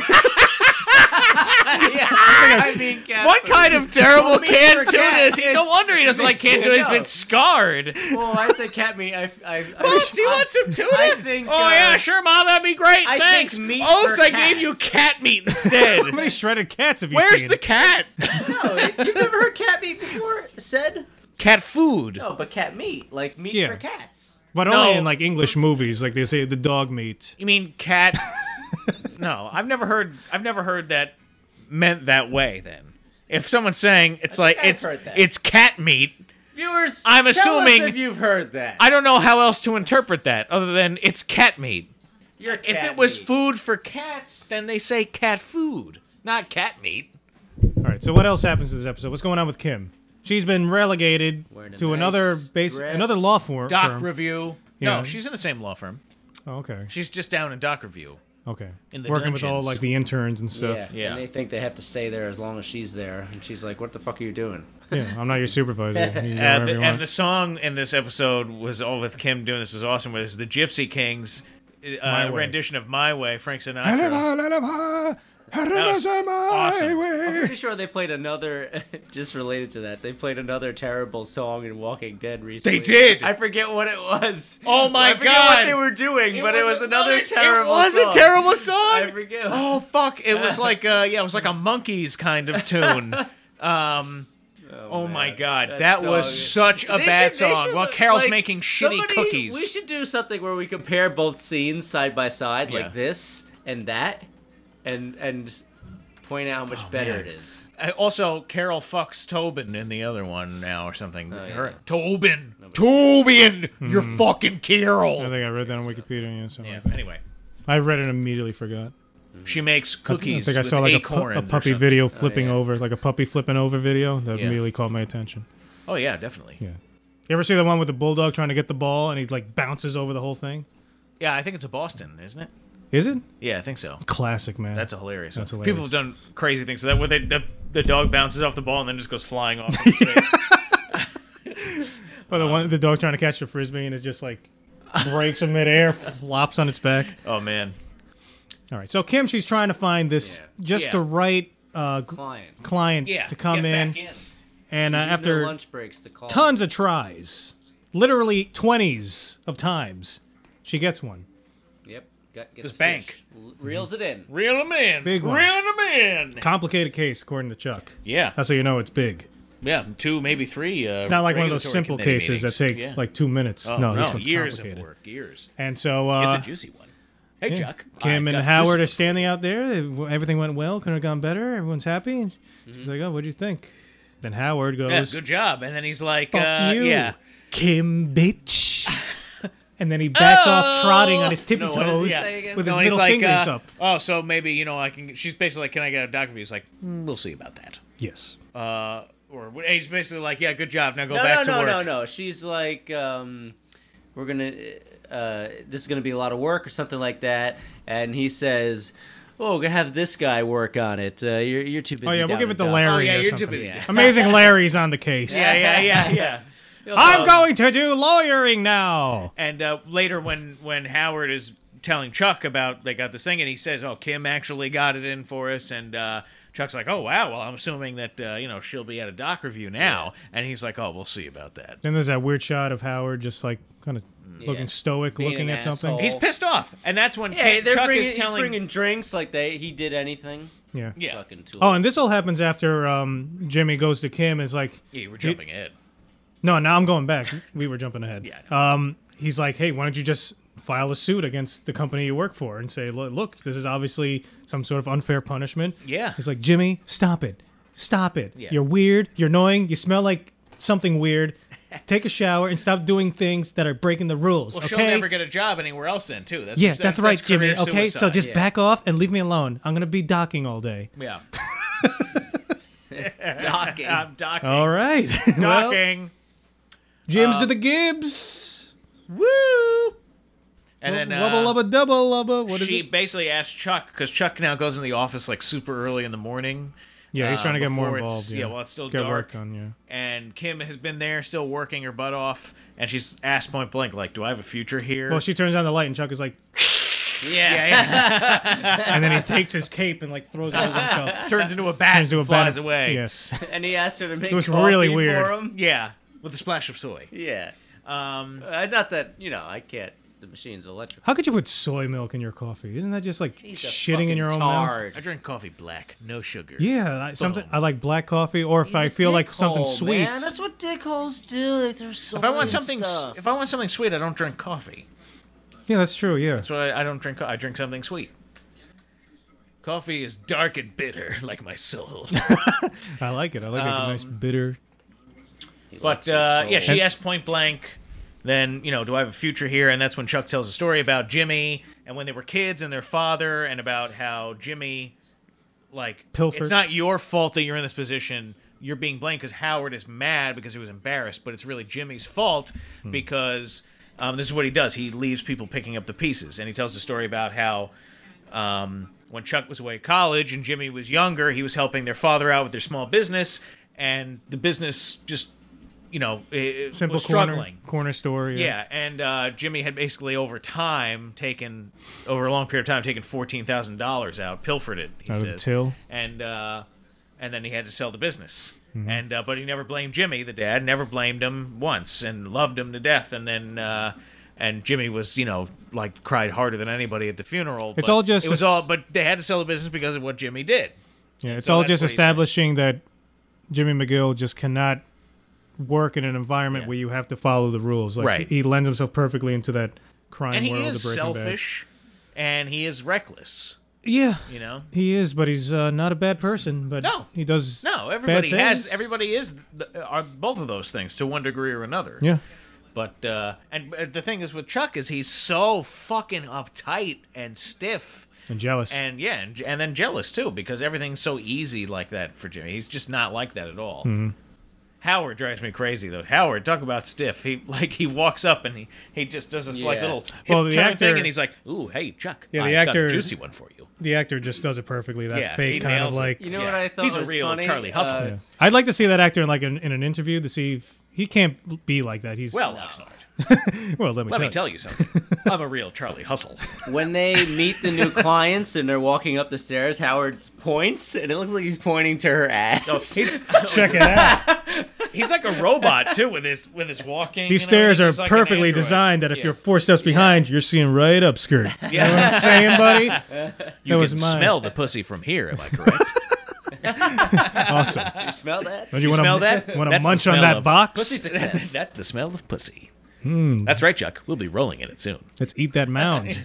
I mean cat What food. kind of terrible Well, meat canned for tuna cat, is he? No it's- wonder he doesn't like canned tuna. He's No. been scarred. Well, I say cat meat. Boss, do you want some tuna? I think, oh, yeah, sure, Mom. That'd be great. I Thanks. think meat Oops, for I gave you cats. cat meat instead. How many shredded cats have you Where's seen? the cat? No, you've never heard cat meat before said? Cat food. No, but cat meat, like meat Yeah. for cats. But No. only in like English movies, like they say the dog meat. You mean cat? No, I've never heard that meant that way. Then, if someone's saying it's like I've heard that. it's cat meat, Viewers, I'm tell us assuming- if you've heard that. I don't know how else to interpret that other than it's cat meat. You're If cat it was meat. food for cats, then they say cat food, not cat meat. All right, so what else happens in this episode? What's going on with Kim? She's been relegated Wearing a to nice another dress. another law firm. Doc Review. Yeah. No, she's in the same law firm. Oh, okay. She's just down in Doc Review. Okay. In the Working with all dungeons. like the interns and stuff. Yeah, Yeah. and they think they have to stay there as long as she's there, and she's like, "What the fuck are you doing?" Yeah, I'm not your supervisor. You can go wherever you And want. the song in this episode was all with Kim doing this was awesome. Where it's the Gypsy Kings My Way. rendition of "My Way," Frank Sinatra. Awesome. I'm pretty sure they played another, just related to that. They played another terrible song in Walking Dead recently. They did. I forget what it was. Oh my I forget God. what they were doing, but it was another It terrible. was song. a terrible song. I forget. Oh fuck! It was like it was like a Monkeys kind of tune. Oh my man. God, That that was song- such a They bad should- they song. should, While Carol's like, making shitty somebody- cookies. We should do something where we compare both scenes side by side, Yeah. like this and that, and point out how much better it is. Also, Carol fucks Tobin in the other one now or something. yeah. Tobin, you're fucking Carol. I think I read that on Wikipedia. Yeah, something Yeah. like that. Anyway, I read it and immediately forgot. she makes I cookies. think I with saw like a acorns or puppy something. video flipping yeah. over, like a puppy flipping over video that Yeah. immediately caught my attention. Oh yeah, definitely. Yeah. You ever see the one with the bulldog trying to get the ball and he like bounces over the whole thing? Yeah, I think it's a Boston, isn't it? Is it? Yeah, I think so. Classic, man. That's a hilarious. That's one. hilarious. People have done crazy things. So that where the dog bounces off the ball and then just goes flying off. His face. Or the dog's trying to catch the frisbee and it just like breaks in midair, flops on its back. Oh man. All right, so Kim, she's trying to find this just Yeah. the right Client. Yeah. to come get in, back in. and Using after their lunch breaks to call. tons of tries, literally 20s of times, she gets one. Yep. Get This the bank. fish. Reels it in. Reel him in. Big one. Reel him in. Complicated case, according to Chuck. Yeah. That's how you know it's big. Yeah. 2, maybe 3. It's not like one of those simple cases that take like 2 minutes. Oh, no, this one's years of complicated. work. Years. And so It's a juicy one. Hey, yeah. Chuck. Kim I've and got Howard juicy are standing out there. Everything went well. Couldn't have gone better. Everyone's happy. And she's like, "Oh, what'd you think?" Then Howard Yeah, goes, good job. And then he's like, "Fuck you, yeah. Kim, bitch." And then he backs off, trotting on his tippy No, what does he toes say again? with his No, he's middle like, fingers up. Oh, so maybe, you know, I can. She's basically like, can I get a doctor view? He's like, we'll see about that. Yes. Or he's basically like, yeah, good job. Now go No, back no, to no, work. no. She's like, we're gonna. This is gonna be a lot of work or something like that. And he says, "Oh, we're gonna have this guy work on it. You're too busy." Oh yeah, we'll down give in it to Dublin." Larry. Oh, yeah, or you're too something. busy. Yeah. Amazing Larry's on the case. Yeah. I'm going to do lawyering now. And later, when Howard is telling Chuck about they got this thing, and he says, "Oh, Kim actually got it in for us," and Chuck's like, "Oh wow, well I'm assuming that she'll be at a doc review now," and he's like, "Oh, we'll see about that." Then there's that weird shot of Howard just like kind of looking stoic, Being looking an at something. asshole. He's pissed off, and that's when Yeah, they're Chuck bringing, is telling. he's bringing drinks like he did anything. Yeah. Yeah, Fucking tool. Oh, and this all happens after Jimmy goes to Kim and is like, yeah, you were jumping ahead. no, now I'm going back. We were jumping ahead. Yeah. He's like, hey, why don't you just file a suit against the company you work for and say, look, this is obviously some sort of unfair punishment. Yeah. He's like, Jimmy, stop it. Stop it. Yeah. You're weird. You're annoying. You smell like something weird. Take a shower and stop doing things that are breaking the rules. Well, okay? she'll never get a job anywhere else then, too. That's, Yeah, that's right, Jimmy. career Okay, so suicide. just Yeah. back off and leave me alone. I'm gonna be docking all day. Yeah. Docking. I'm docking. All right. well, Docking. Jim's to the Gibbs. Woo! And then Lubba lubba double lubba. What is she it? basically asked Chuck, because Chuck now goes into the office like super early in the morning. Yeah, he's trying to get more before it's- involved. yeah, while it's still get dark. work done. Yeah. And Kim has been there still working her butt off, and she's asked point blank, like, do I have a future here? Well, she turns on the light and Chuck is like, yeah. and then he takes his cape and like throws it over himself. Turns into a bat Turns into a and flies bat- away. Yes. And he asked her to make It was coffee really weird. for him. Yeah, with a splash of soy. Yeah. Not that, I can't. The machine's electric. How could you put soy milk in your coffee? Isn't that just like He's a shitting in your own fucking mouth? tard. I drink coffee black, no sugar. Yeah, I like black coffee, or if He's I a feel like dickhole, something sweet. Man. That's what dickholes do. They throw soy If I want and something, stuff. if I want something sweet, I don't drink coffee. Yeah, that's true. Yeah. That's why I don't drink. I drink something sweet. Coffee is dark and bitter, like my soul. I like it. I like a nice bitter. He But likes his yeah, soul. she asked point blank. Then do I have a future here? And that's when Chuck tells a story about Jimmy and when they were kids and their father, and about how Jimmy, like, Pilfered. it's not your fault that you're in this position. You're being blamed because Howard is mad because he was embarrassed, but it's really Jimmy's fault because this is what he does. He leaves people picking up the pieces, and he tells the story about how when Chuck was away at college and Jimmy was younger, he was helping their father out with their small business, and the business just, it Simple was struggling. corner store. Yeah, and Jimmy had basically over a long period of time, taken $14,000 out, pilfered it. He Out of says, the till. and then he had to sell the business. Mm-hmm. And but he never blamed Jimmy, the dad, never blamed him once, and loved him to death. And then and Jimmy was like cried harder than anybody at the funeral. It's but all just it was a s- all, but they had to sell the business because of what Jimmy did. Yeah, it's So all that's just what he's establishing that Jimmy McGill just cannot work in an environment Yeah. where you have to follow the rules. Like Right. he lends himself perfectly into that crime And he world is of Breaking Bad. selfish, and he is reckless. Yeah, You know. he is, but he's not a bad person. But No. he does. No, bad everybody things. everybody is are both of those things to one degree or another. Yeah. But the thing is with Chuck is he's so fucking uptight and stiff. And jealous. And yeah, and then jealous too, because everything's so easy like that for Jimmy. He's just not like that at all. Mm-hmm. Howard drives me crazy though. Howard, talk about stiff. He walks up and he just does this like Yeah. little hip Well, the turn actor- thing, and he's like, "Ooh, hey Chuck, Yeah, I the got actor- a juicy one for you." The actor just does it perfectly. That Yeah, he fake kind of nails it. like. You know Yeah. what I thought He's a was real funny? Charlie Hustle. Yeah. I'd like to see that actor in like in an interview to see if he can't be like that. He's Well, Oxnard, well. Let let me you. tell you something. I'm a real Charlie Hustle. When they meet the new clients and they're walking up the stairs, Howard points, and it looks like he's pointing to her ass. Check it out. He's like a robot too with his walking. These and stairs everything. are He's like an perfectly android. designed that if you're 4 steps behind, you're seeing right up skirt. You know what I'm saying, buddy? You was can mine. smell the pussy from here. Am I correct? Awesome. You smell that? Don't You wanna, smell that? Want to That's the munch on smell that of box? Pussy success. That's the smell of pussy. Hmm. That's right, Chuck. We'll be rolling in it soon. Let's eat that mound.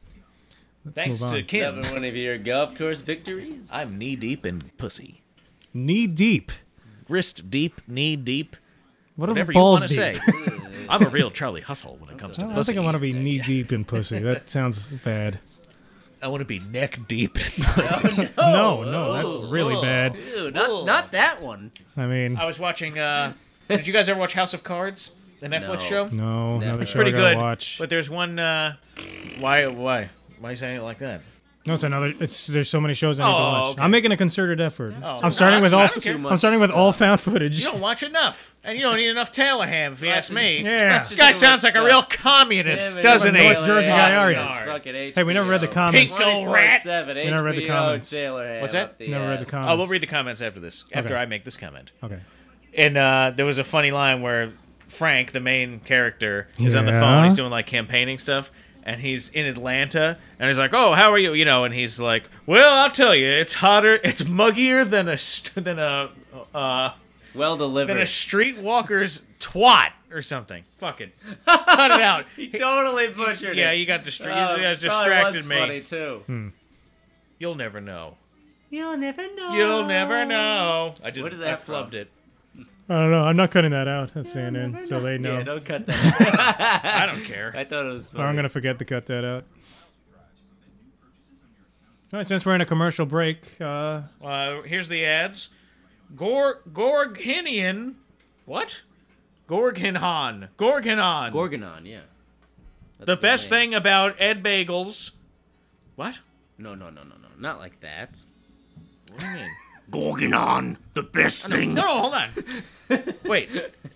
Thanks move to on. Kim. Having one of your golf course victories. I'm knee deep in pussy. Knee deep. Wrist deep, knee deep, What whatever about you balls want to deep? say. I'm a real Charlie Hustle when it comes to I pussy. don't think I want to be knee deep in pussy. That sounds bad. I want to be neck deep in pussy. No, that's really bad. Ew, not that one. I mean, I was watching. Did you guys ever watch House of Cards, the Netflix No. show? no, another It's show pretty I gotta good. watch. But there's one. Why are you saying it like that? No, it's another. There's so many shows I need to Oh, watch. okay. I'm making a concerted effort. Oh, I'm starting with I all. don't care. I'm starting with all found footage. You don't watch enough, and you don't need enough Taylor ham, if you ask me. Yeah. This guy sounds like a real communist, doesn't he? North Jersey guy are you? Hey, we never read the comments. Pinko rat. We never read the comments. What's that? Never read the Oh, comments. we'll read the comments after this. After Okay. I make this comment. Okay. And there was a funny line where Frank, the main character, is on the Yeah? phone. He's doing like campaigning stuff, and he's in Atlanta, and he's like, "Oh, how are you?" You know, and he's like, "Well, I'll tell you, it's hotter, it's muggier than Well a delivered. streetwalker's twat or something." Fuck it, cut it out. He totally butchered Yeah, it. you got Oh, you guys probably distracted was me. Funny too. You'll never know. You'll never know. You'll never know. I did. What is I that flubbed from? it. I don't know. I'm not cutting that out. That's CNN, so they know. Yeah, don't cut that. I don't care. I thought it was Or funny. I'm gonna forget to cut that out. All right, since we're in a commercial break, Here's the ads. Gorginian. What? Gorgonhan. Gorgonon, yeah. That's The a good best name. thing about Ed Bagels. What? No. Not like that. What do you mean? Gorgonon, the best thing. No, hold on. Wait.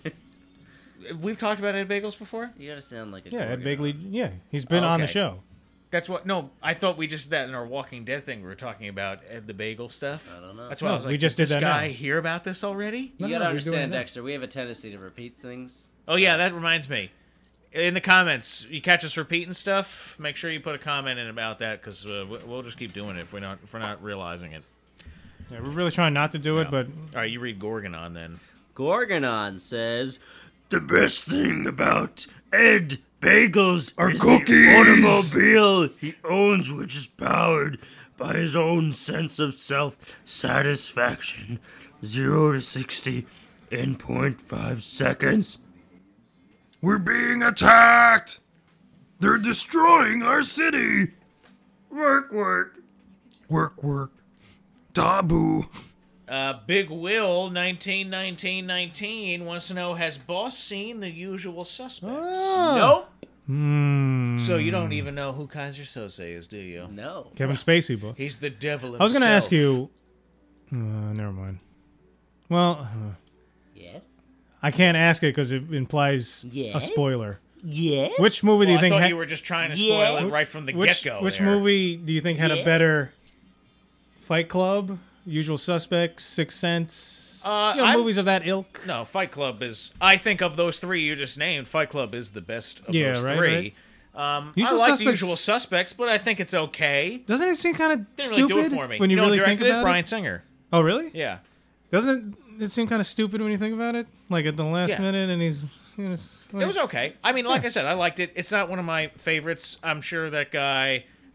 We've talked about Ed Bagels before? You gotta sound like a yeah, Ed Gorgonon. Begley. Yeah, he's been on the okay. show. That's what. No, I thought we just that in our Walking Dead thing. We were talking about Ed the Bagel stuff. I don't know. That's why No, I was like, we just did did this that guy now. hear about this already? No, You gotta we're doing understand, that. Dexter. We have a tendency to repeat things. Oh yeah, that reminds me. In the comments, you catch us repeating stuff. Make sure you put a comment in about that because we'll just keep doing it if we're not realizing it. Yeah, we're really trying not to do it, but All right, you read Gorgonon then. Gorgonon says, The best thing about Ed Bagels Are is cookies. the automobile he owns, which is powered by his own sense of self-satisfaction. 0 to 60 in 0.5 seconds. We're being attacked! They're destroying our city! Work. Work. Taboo. Big Will 1919 wants to know, has Boss seen The Usual Suspects? "Nope, So you don't even know who Kaiser Sose is, do you? no." Kevin Spacey, boy. He's the devil himself. I was gonna ask you. Never mind. Well, Yeah. I can't ask it because it implies Yeah? a spoiler. Yeah. Which movie do Well, you I think? thought ha- you were just trying to spoil it right from the which get-go. which there. movie do you think had a Yeah? better Fight Club, Usual Suspects, Sixth Sense? I'm- Movies of that ilk. No, Fight Club is. I think of those three you just named, Fight Club is the best of Yeah, those right, three. right. I Usual like the Suspects- Usual Suspects, but I think it's okay. Doesn't it seem kind of Didn't stupid really do it for me. when you know who really think directed about it? it? Bryan Singer. Oh, really? Yeah. Doesn't it seem kind of stupid when you think about it? Like at the last Yeah. minute, and he's. It was okay. I mean, like I said, I liked it. It's not one of my favorites. I'm sure that guy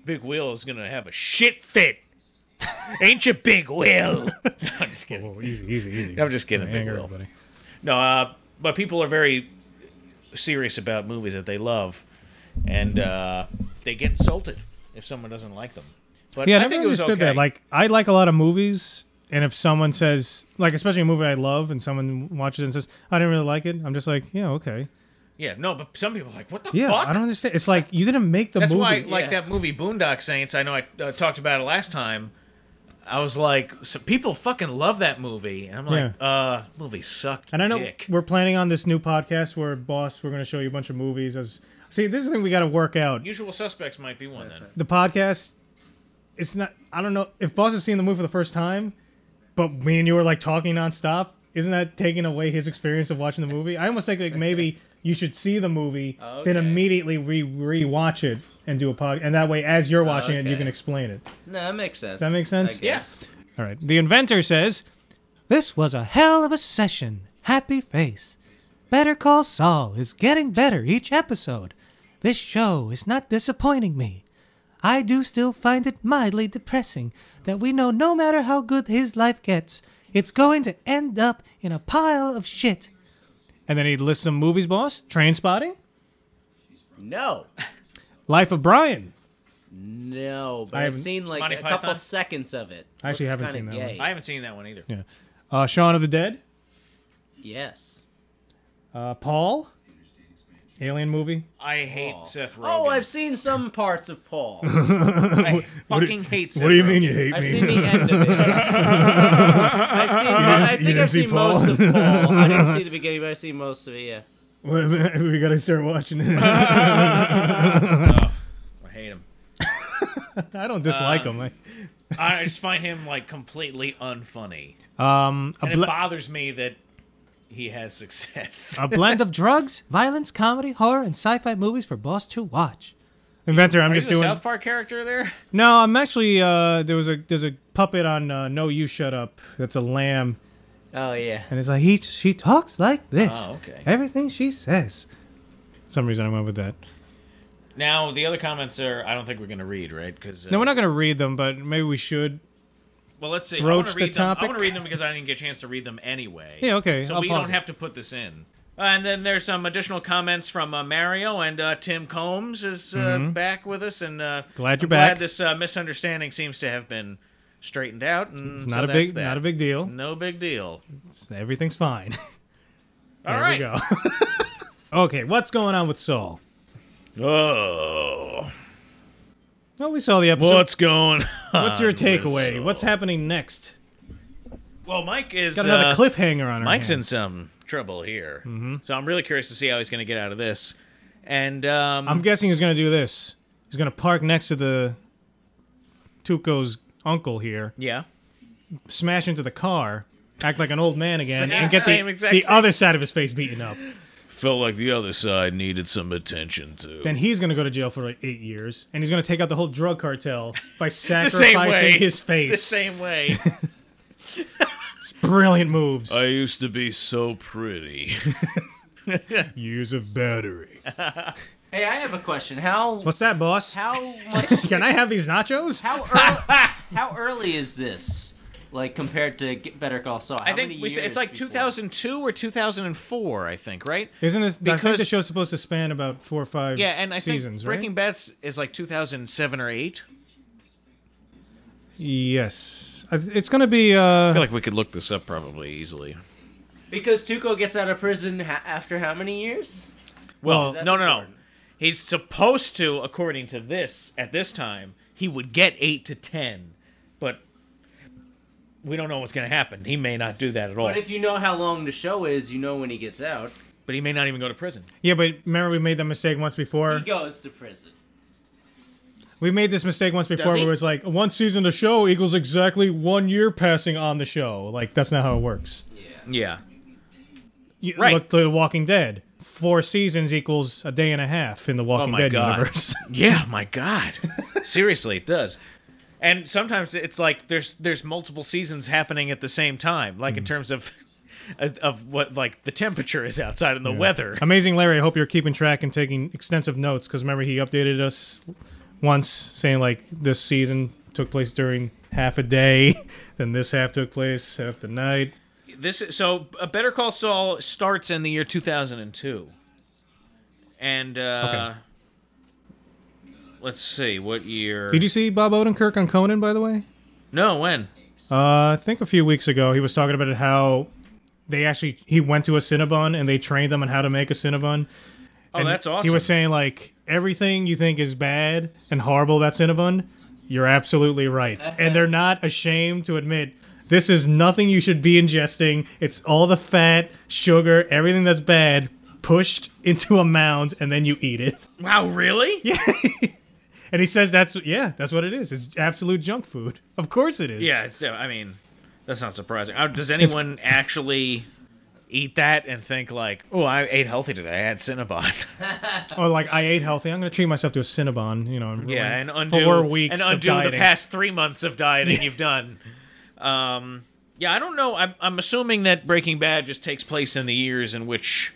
Big Will is gonna have a shit fit. Ain't you, Big Will? No, I'm just kidding. Whoa, easy. I'm just kidding, Big Anger Will. everybody. No, but people are very serious about movies that they love, and they get insulted if someone doesn't like them. But Yeah, I I never think it was understood okay. that. Like, I like a lot of movies, and if someone says, like, especially a movie I love, and someone watches it and says, I didn't really like it, I'm just like, yeah, okay. Yeah, no, but some people are like, what the Yeah, fuck? I don't understand. It's like, you didn't make the That's movie. why, like Yeah. that movie Boondock Saints, I know I talked about it last time. I was like, so people fucking love that movie. And I'm like, movie sucked. And I know dick. we're planning on this new podcast where, boss, we're going to show you a bunch of movies. See, this is the thing we got to work out. Usual Suspects might be one then. The podcast, it's not, I don't know, if boss has seen the movie for the first time, but me and you were like talking nonstop, isn't that taking away his experience of watching the movie? I almost think like maybe you should see the movie, then Okay. immediately re-watch it and do a podcast. And that way, as you're watching it, you Okay. can explain it. No, that makes sense. Does that make sense? I guess. All right. The inventor says, "This was a hell of a session. Happy face. Better Call Saul is getting better each episode. This show is not disappointing me. I do still find it mildly depressing that we know no matter how good his life gets, it's going to end up in a pile of shit." And then he lists some movies, boss. Trainspotting, No. Life of Brian. No, but I I've haven't- seen like Monty a couple Python? seconds of it. I actually Looks haven't kinda seen that one. gay. I haven't seen that one either. Yeah. Shaun of the Dead. Yes. Paul. Alien movie. I hate Paul. Seth Rogen. Oh, I've seen some parts of Paul. I fucking hate Seth What do you Rogen. mean you hate I've me? seen the end of it. I think didn't I've see seen Paul? most of Paul. I didn't see the beginning, but I've seen most of it. Yeah. We gotta start watching it. I hate him. I don't dislike him. I just find him like completely unfunny, A, and it bothers me that he has success. a blend of drugs, violence, comedy, horror, and sci-fi movies for boss to watch. Inventor, I'm Are just you the doing. South Park character there? No, I'm actually. There's a puppet on No You Shut Up. That's a lamb, Oh yeah. and it's like she talks like this. Oh, okay. Everything she says. For some reason I went with that. Now the other comments are I don't think we're gonna read, right? Because No, we're not gonna read them, but maybe we should. Well, let's see. broach I the want to read them. I topic. want to read them because I didn't get a chance to read them anyway. Yeah, okay, So I'll we pause don't it. have to put this in. And then there's some additional comments from Mario and Tim Combs is back with us, and Glad you're I'm back. Glad this misunderstanding seems to have been straightened out. And It's so not a that's big, that. not a big deal. No big deal. Everything's fine. All There right. we go. Okay, what's going on with Saul? Oh, Well, we saw the episode. what's going on? What's your with takeaway? Saul? What's happening next? Well, Mike is Got another cliffhanger on our Mike's in hands. some trouble here, so I'm really curious to see how he's going to get out of this. And I'm guessing he's going to do this. He's going to park next to the Tuco's uncle here, yeah, smash into the car, act like an old man again, Same- and get same the exact the thing. other side of his face beaten up. felt like the other side needed some attention too. Then he's going to go to jail for like 8 years, and he's going to take out the whole drug cartel by the same sacrificing way, his face. the same way. It's brilliant moves. I used to be so pretty. Years of battery. Hey, I have a question. How What's that, boss? how much Can I have these nachos? how early is this? Like compared to Better Call Saul? I How think many we said years it's like before? 2002 or 2004. I think, right? Isn't this? I think the Because- show's supposed to span about 4 or 5 Yeah, and I seasons, think Breaking right? Bad is like 2007 or 8. Yes. It's going to be. I feel like we could look this up probably easily. Because Tuco gets out of prison after how many years? Well, That's no. important. He's supposed to, according to this, at this time, he would get 8 to 10, but we don't know what's going to happen. He may not do that at all. But if you know how long the show is, you know when he gets out. But he may not even go to prison. Yeah, but remember we made that mistake once before? He goes to prison. We made this mistake once before he? where it's like, one season of show equals exactly 1 year passing on the show. Like, that's not how it works. Yeah. Right. Look to The Walking Dead. 4 seasons equals a day and a half in the Walking my Dead God. universe. Yeah, my God. Seriously, it does. And sometimes it's like there's multiple seasons happening at the same time, like in terms of what like the temperature is outside and the weather. Amazing Larry, I hope you're keeping track and taking extensive notes, because remember he updated us once, saying like this season took place during half a day, then this half took place half the night. Better Call Saul starts in the year 2002, and Okay. let's see what year. Did you see Bob Odenkirk on Conan, by the way? No, when? I think a few weeks ago he was talking about how he went to a Cinnabon and they trained them on how to make a Cinnabon. Oh, And that's awesome. He was saying like everything you think is bad and horrible about Cinnabon, you're absolutely right, and they're not ashamed to admit this is nothing you should be ingesting. It's all the fat, sugar, everything that's bad pushed into a mound, and then you eat it. Wow, really? Yeah. And he says that's what it is. It's absolute junk food. Of course it is. Yeah, I mean, that's not surprising. Does anyone actually eat that and think like, oh, I ate healthy today. I had Cinnabon. Or like, I ate healthy. I'm going to treat myself to a Cinnabon, you know. And Yeah, ruin and undo 4 weeks of the dieting. past 3 months of dieting you've done. Yeah, I don't know. I'm assuming that Breaking Bad just takes place in the years in which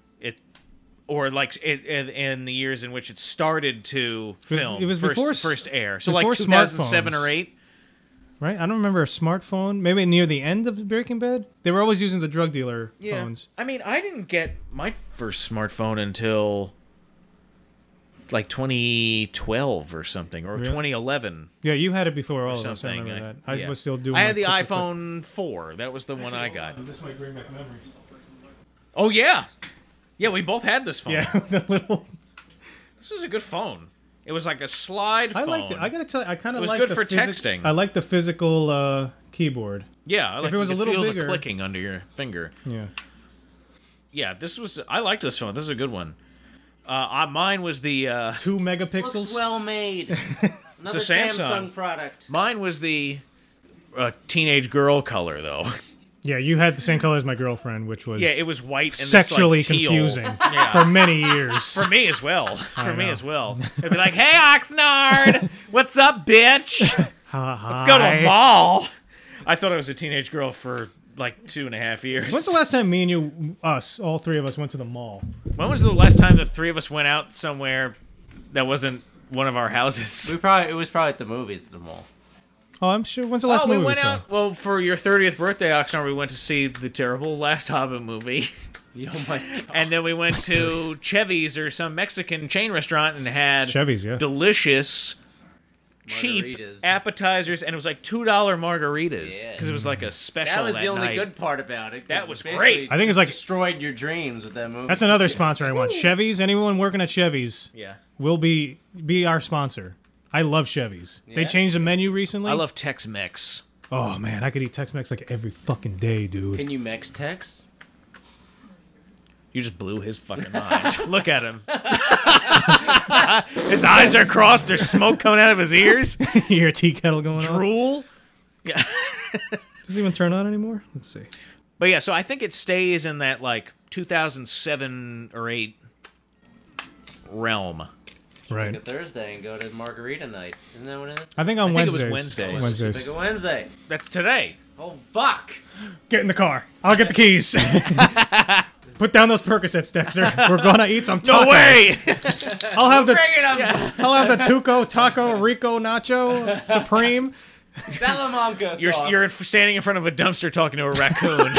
in the years in which it started to film. It was before first air. So before like 2007 smartphones. or 8. Right? I don't remember a smartphone. Maybe near the end of Breaking Bad? They were always using the drug dealer phones. I mean, I didn't get my first smartphone until like 2012 or something, or 2011 Yeah, you had it before all or of us. I something. remember that. I Yeah. was still doing I had the like, iPhone 4. That was the one I got. This might bring back memories. Oh yeah, yeah. We both had this phone. Yeah, the little. This was a good phone. It was like a slide phone. I liked it. I gotta tell you, I kind of It was like good the for texting. I like the physical keyboard. Yeah, I like it was you a could little feel bigger- the clicking under your finger. Yeah. Yeah, this was. I liked this phone. This is a good one. Mine was the. 2 megapixels. Looks well made. Another It's a Samsung. Samsung product. Mine was the teenage girl color though. Yeah, you had the same color as my girlfriend, which was Yeah, it was white and sexually this, like, teal. confusing Yeah. for many years. For me as well. For me know. as well. They'd be like, "Hey, Oxnard, what's up, bitch? Let's go to a mall." I thought I was a teenage girl for like 2.5 years. When's the last time me and you, all three of us, went to the mall? When was the last time the three of us went out somewhere that wasn't one of our houses? It was probably at the movies at the mall. Oh, I'm sure. When's the last Oh, movie we went saw? out. Well, for your 30th birthday, Oxnard, we went to see the terrible last Hobbit movie. Oh my god. And then we went to Chevy's or some Mexican chain restaurant and had Chevy's, yeah. delicious, cheap Margaritas. appetizers, and it was like $2 margaritas Yeah. because it was like a special. That was the only night. good part about it. 'cause That it was basically great. I think it's like- destroyed your dreams with that movie. That's another sponsor I want. Chevy's. Anyone working at Chevy's Yeah, will be our sponsor. I love Chevy's. They Yeah? changed the menu recently. I love Tex-Mex. Oh man, I could eat Tex-Mex like every fucking day, dude. Can you mex text? You just blew his fucking mind. Look at him. His eyes are crossed. There's smoke coming out of his ears. You hear a tea kettle going on? Drool. Does it even turn on anymore? Let's see. But yeah, so I think it stays in that like 2007 or 8 realm. Right. Pick a Thursday and go to margarita night. Isn't that what it is? I think on I think it was Wednesdays. Wednesdays. Pick a Wednesday. That's today. Oh fuck! Get in the car. I'll get the keys. Put down those Percocets, Dexter. We're gonna eat some tacos. No way. I'll have the Bring it up, I'll have the Tuco Taco Rico Nacho Supreme. Salamanca sauce. You're standing in front of a dumpster talking to a raccoon.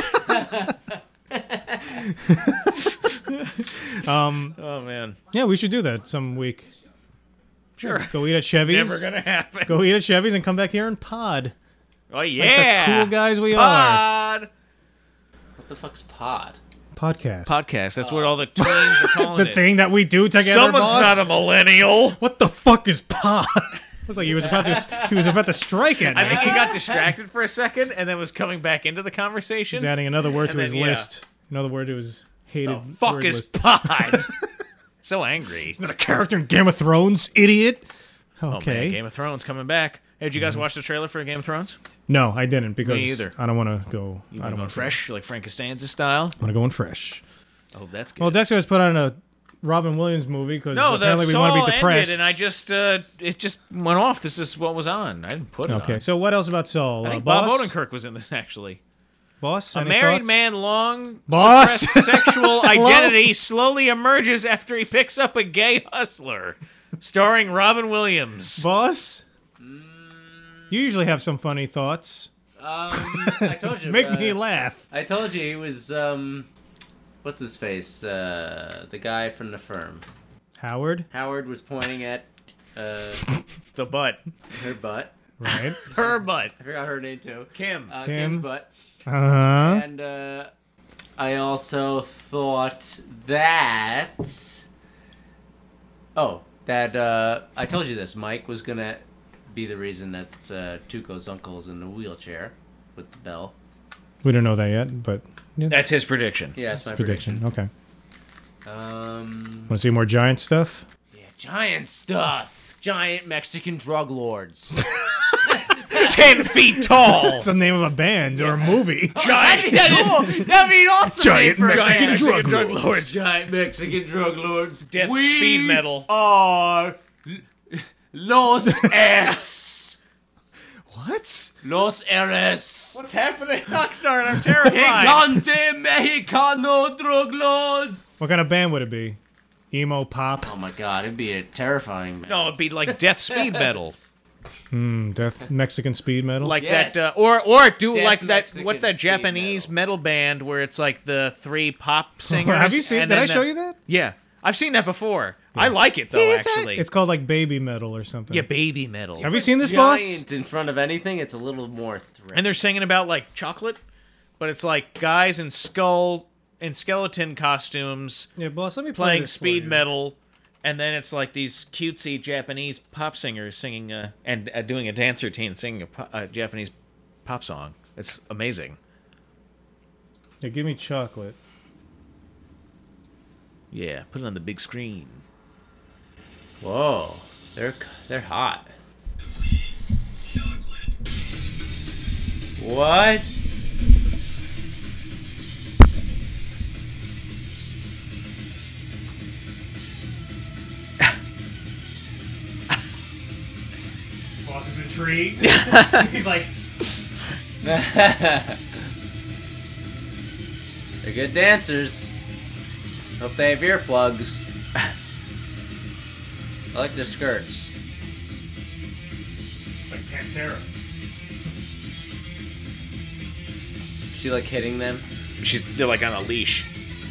Oh man. Yeah, we should do that some week. Sure. Go eat at Chevy's. Never gonna happen. Go eat at Chevy's and come back here and pod. Oh Like yeah. the cool guys we are. Pod. What the fuck's pod? Podcast. Podcast. That's what all the tweens are calling The it. thing that we do together, Someone's boss. not a millennial. What the fuck is pod? Looked like he was about to strike at me. I think he got distracted for a second and then was coming back into the conversation. He's adding another word to And his then, yeah. list. Another word to his hated Fuck word is list. pod. So angry. Is that a character in Game of Thrones, idiot? Oh Okay. man, Game of Thrones coming back. Hey, did you guys watch the trailer for Game of Thrones? No, I didn't because either. I don't want to go. I don't Going want fresh, like Frank Costanza style. I want to go in fresh. Oh, that's good. Well, Dexter has put on a Robin Williams movie because no, apparently the we want to Saul be depressed. ended, and I just it just went off. This is what was on. I didn't put it Okay, on. so what else about Saul? I think Boss? Bob Odenkirk was in this actually. Boss? A Any married thoughts? man long Boss? suppressed sexual identity slowly emerges after he picks up a gay hustler. starring Robin Williams. Boss? You usually have some funny thoughts. I told you. Make me laugh. I told you he was what's his face? The guy from The Firm. Howard? Howard was pointing at The butt. her butt. Right. Her butt. I forgot her name too. Kim. Kim. Kim's butt. Uh-huh. And I also thought that. Oh, that I told you this. Mike was gonna be the reason that Tuco's uncle's in the wheelchair with the bell. We don't know that yet, but That's his prediction. Yeah, that's my prediction. Okay. prediction. Want to see more giant stuff? Yeah, giant stuff. Giant Mexican drug lords. 10 feet tall. It's the name of a band or a movie. Giant. That'd be awesome. Giant name for a Mexican band. drug lords. Giant Mexican drug lords. Death We speed metal. Are Los S. What? Los Eres. What's happening, Rockstar? I'm terrified. Gigante Mexicano drug lords. What kind of band would it be? Emo pop? Oh my god, it'd be a terrifying man. No, it'd be like death speed metal. Death Mexican speed metal? Like Yes. that, or do Death like that. Mexican What's that speed Japanese metal band where it's like the 3 pop singers? Have you seen? and Did then I show you that? Yeah, I've seen that before. I like it though, actually. It's called like baby metal or something. Yeah, baby metal. Have you seen this, boss? Giant in front of anything, it's a little more threat. And they're singing about like chocolate, but it's like guys in skeleton costumes Yeah, boss. Let me play playing this for speed you. metal, and then it's like these cutesy Japanese pop singers singing and doing a dance routine, singing a Japanese pop song. It's amazing. Yeah, give me chocolate. Yeah, put it on the big screen. Whoa, they're hot. What? Boss is intrigued. He's like, They're good dancers. Hope they have earplugs. I like their skirts. like Pantera. She like hitting them. They're like on a leash.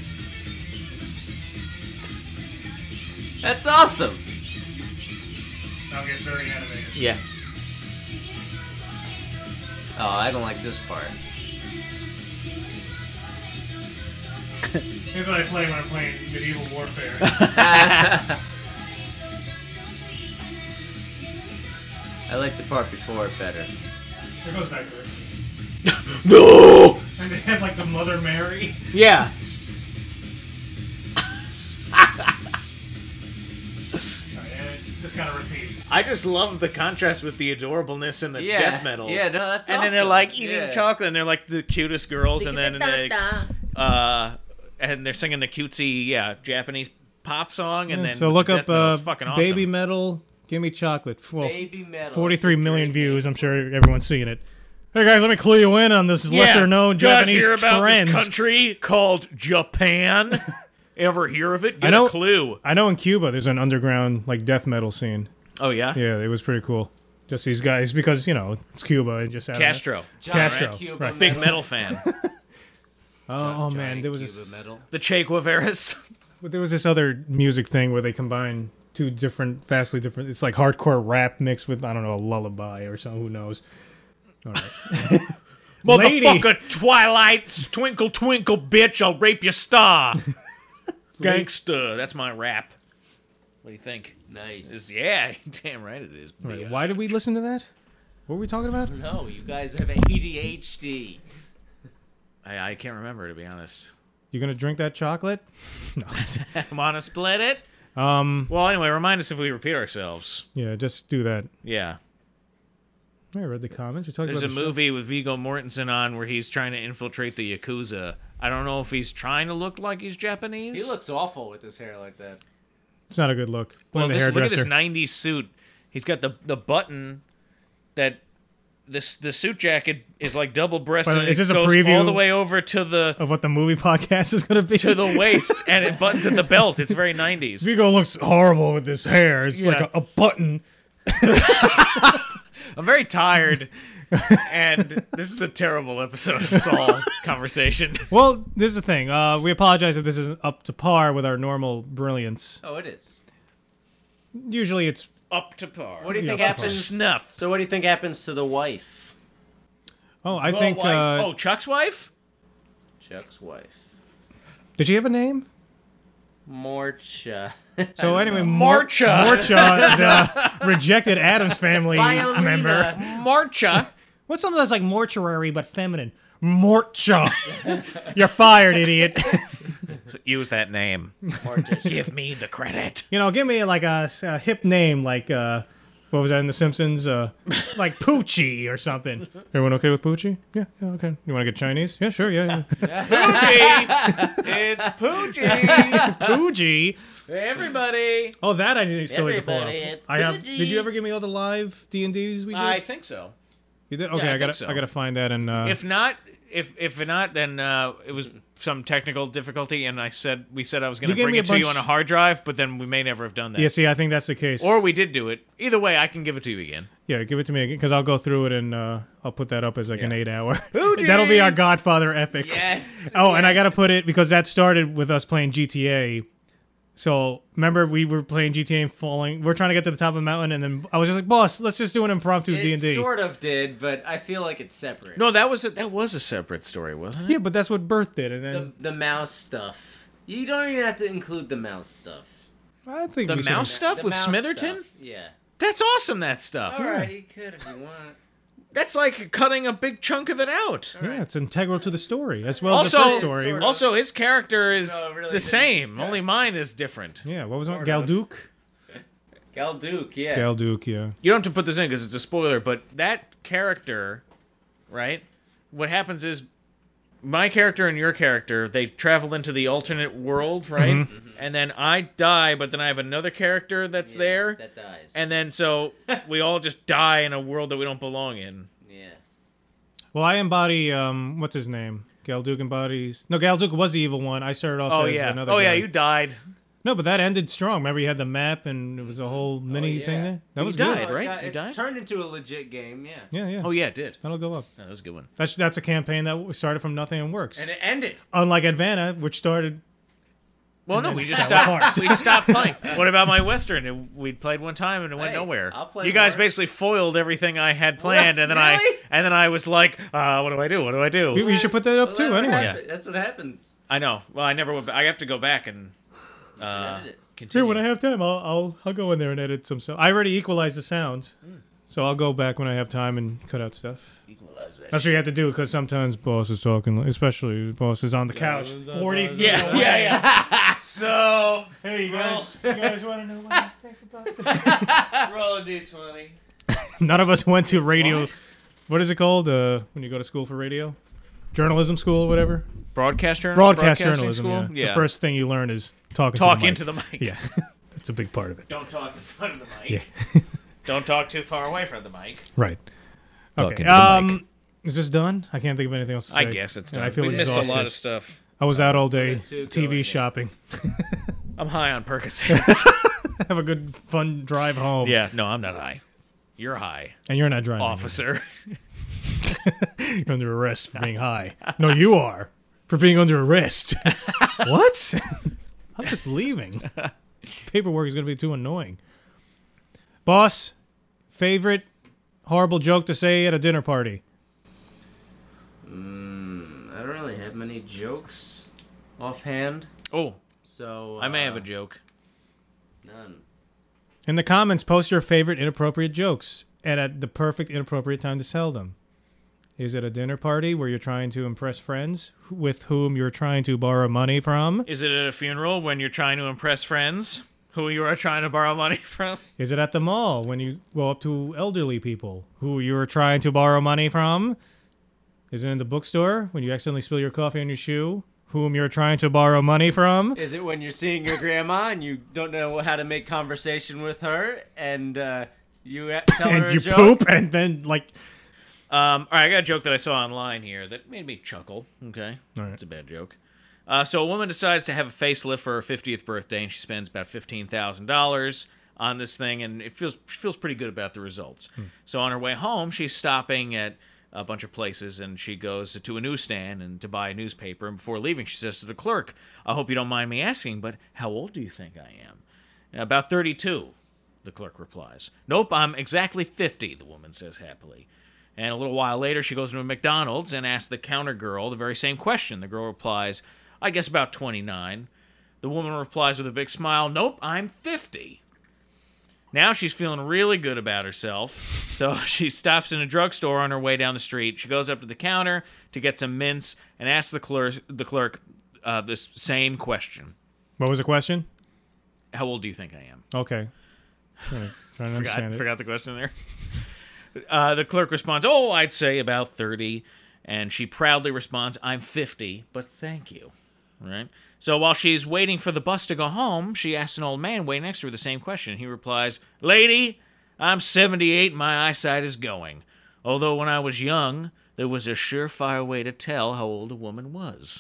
That's awesome. Now it gets very animated. Yeah. Oh, I don't like this part. Here's what I play when I'm playing Medieval Warfare. I like the part before it better. Here goes back to it. No. And they have like the Mother Mary. Yeah. And it just kind of repeats. I just love the contrast with the adorableness and the Yeah. death metal. Yeah, no, that's And awesome. then they're like eating Yeah. chocolate, and they're like the cutest girls, and then and they're singing the cutesy Japanese pop song, and then so look death up metal. It's fucking awesome. Baby Metal, Give Me Chocolate. Well, Baby metal. 43 That's a million great views. name. I'm sure everyone's seeing it. Hey guys, let me clue you in on this Yeah. lesser known You guys Japanese hear about trends. this country called Japan? Ever hear of it? Get I know- a clue. I know in Cuba there's an underground like death metal scene. Oh yeah, Yeah, it was pretty cool. Just these guys because it's Cuba and just having Castro, Giant Castro, Cuba right. big metal fan. Oh man, Giant there was Cuba this, metal. The Che Guevaras. there was this other music thing where they combine two vastly different. It's like hardcore rap mixed with I don't know a lullaby or something. Who knows? All right. Lady. Motherfucker, Twilight, twinkle twinkle, bitch, I'll rape your star. Gangsta, that's my rap. What do you think? Nice. Yeah, damn right it is. Right, why did we listen to that? What were we talking about? No, you guys have ADHD. I can't remember, to be honest. You gonna drink that chocolate? Want to split it? Um. Well, anyway, remind us if we repeat ourselves. Yeah, just do that. Yeah. I read the comments. You're talking There's a about the show. movie with Viggo Mortensen on where he's trying to infiltrate the Yakuza. I don't know if he's trying to look like he's Japanese. He looks awful with his hair like that. It's not a good look. Well, Blame the look at this hairdresser. 90s suit. He's got the button that the suit jacket is like double-breasted. But And is it this a goes preview all the way over to the Of what the movie podcast is going to be. to the waist, and it buttons at the belt. It's very 90s. Vigo looks horrible with this hair. It's Yeah. like a button. I'm very tired, and this is a terrible episode of Saul conversation. Well, this is the thing. We apologize if this isn't up to par with our normal brilliance. Oh, it is. Usually it's... Up to par. What do you Yeah, think up to happens? Snuff. So what do you think happens to the wife? Oh, I The think... wife. Chuck's wife? Chuck's wife. Did she have a name? Morcha. So anyway, Morcha. Morcha, the rejected Addams Family Violina. member. Marcha. What's something that's like mortuary but feminine? Morcha. You're fired, idiot. Use that name. Give me the credit. You know, give me like a hip name like, what was that in The Simpsons? Like Poochie or something. Everyone okay with Poochie? Yeah, okay. You want to get Chinese? Yeah, sure, yeah. Poochie. It's Poochie. Poochie. Everybody. Oh, that I still need to pull up. Everybody, it's I have. Poochie. Did you ever give me all the live D&Ds we did? I think so. You did? Okay, I I gotta, think so. I gotta find that and. If not, if not, then it was some technical difficulty, and we said I was going You to gave bring me it a to you bunch- on a hard drive, but then we may never have done that. yeah, see, I think that's the case. Or we did do it. Either way, I can give it to you again. Yeah, give it to me again because I'll go through it and I'll put that up as like an Yeah. 8-hour. Poochie! That'll be our Godfather epic. Yes. Oh, and I gotta put it because that started with us playing GTA. So remember we were playing GTA and falling. We're trying to get to the top of the mountain, and then I was just like, "Boss, let's just do an impromptu It D&D." sort of did, but I feel like it's separate. No, that was a separate story, wasn't it? Yeah, but that's what Birth did, and then The mouse stuff. You don't even have to include the mouse stuff. I think The we should- mouse stuff The with mouse Smitherton? stuff, yeah. That's awesome. That stuff. All right, you could if you want. That's like cutting a big chunk of it out. Yeah, it's integral to the story as well as Also, the first story. sort of. also his character is No, it really the didn't. same. Yeah. Only mine is different. Yeah, what was it? Sort Gal of. Duke. Gal Duke, yeah. Gal Duke, yeah. You don't have to put this in because it's a spoiler, but that character, right? What happens is my character and your character, they travel into the alternate world, right? Mm-hmm. And then I die, but then I have another character that's Yeah, there. That dies. And then so we all just die in a world that we don't belong in. yeah. Well, I embody what's his name? Gal Duke embodies. No, Gal Duke was the evil one. I started off Oh as yeah. another Oh yeah, guy. you died. No, but that ended strong. Remember, you had the map and it was a whole mini yeah. thing there. That You was died, good. right? It's, You died? turned into a legit game, yeah. Yeah, yeah. Oh yeah, it did. That'll go up. Oh, that was a good one. That's a campaign that started from nothing and works. And it ended. Unlike Advana, which started. Well, no, then we just fell stopped. apart. We stopped playing. What about my Western? We played one time and it went Hey, nowhere. I'll play You guys more. basically foiled everything I had planned, and then Really? I was like, what do I do? What do I do? We should put that up too, Well, anyway. That's what happens. I know. Well, I never went. I have to go back and Edit it. continue. Here, when I have time, I'll go in there and edit some stuff. I already equalized the sounds, so I'll go back when I have time and cut out stuff. Equalize that. That's what you have to do because sometimes boss is talking, especially boss is on the couch, 40 feet Yeah, away. yeah. So Hey, you guys want to know what I think about roll a d20. None of us went to radio. What is it called when you go to school for radio? Journalism school or whatever? Broadcast journalism. Broadcast Broadcasting journalism, school? yeah. The first thing you learn is talking talk to the mic. into the mic. Yeah, that's a big part of it. Don't talk in front of the mic. Yeah. Don't talk too far away from the mic. Right. Talk Okay. into the mic. Is this done? I can't think of anything else to say. I guess it's And done. I feel we missed exhausted. a lot of stuff. I was out all day to go TV again. shopping. I'm high on Percocets. Have a good, fun drive home. Yeah, no, I'm not high. You're high, And you're not driving. officer. You're under arrest for being high. No, you are. For being under arrest. What? I'm just leaving. This paperwork is going to be too annoying. Boss, favorite horrible joke to say at a dinner party? I don't really have many jokes offhand, Oh, so I may have a joke. None. In the comments, post your favorite inappropriate jokes and at the perfect inappropriate time to tell them. Is it a dinner party where you're trying to impress friends with whom you're trying to borrow money from? Is it at a funeral when you're trying to impress friends who you are trying to borrow money from? Is it at the mall when you go up to elderly people who you're trying to borrow money from? Is it in the bookstore when you accidentally spill your coffee on your shoe, whom you're trying to borrow money from? Is it when you're seeing your grandma and you don't know how to make conversation with her and you tell her And a you joke? poop and then, like, All right, I got a joke that I saw online here that made me chuckle. Okay, All right. it's a bad joke. So a woman decides to have a facelift for her 50th birthday, and she spends about $15,000 on this thing, and she feels pretty good about the results. So on her way home, she's stopping at a bunch of places, and she goes to a newsstand and to buy a newspaper. And before leaving, she says to the clerk, "I hope you don't mind me asking, but how old do you think I am?" "About 32," the clerk replies. "Nope, I'm exactly 50," the woman says happily. And a little while later, she goes to a McDonald's and asks the counter girl the very same question. The girl replies, "I guess about 29. The woman replies with a big smile, "Nope, I'm 50. Now she's feeling really good about herself, so she stops in a drugstore on her way down the street. She goes up to the counter to get some mints and asks the clerk this same question. What was the question? How old do you think I am? Okay. Trying to understand it. Forgot the question there. The clerk responds, "Oh, I'd say about 30. And she proudly responds, "I'm 50, but thank you." Right? So while she's waiting for the bus to go home, she asks an old man waiting next to her the same question. He replies, "Lady, I'm 78 and my eyesight is going. Although when I was young, there was a surefire way to tell how old a woman was."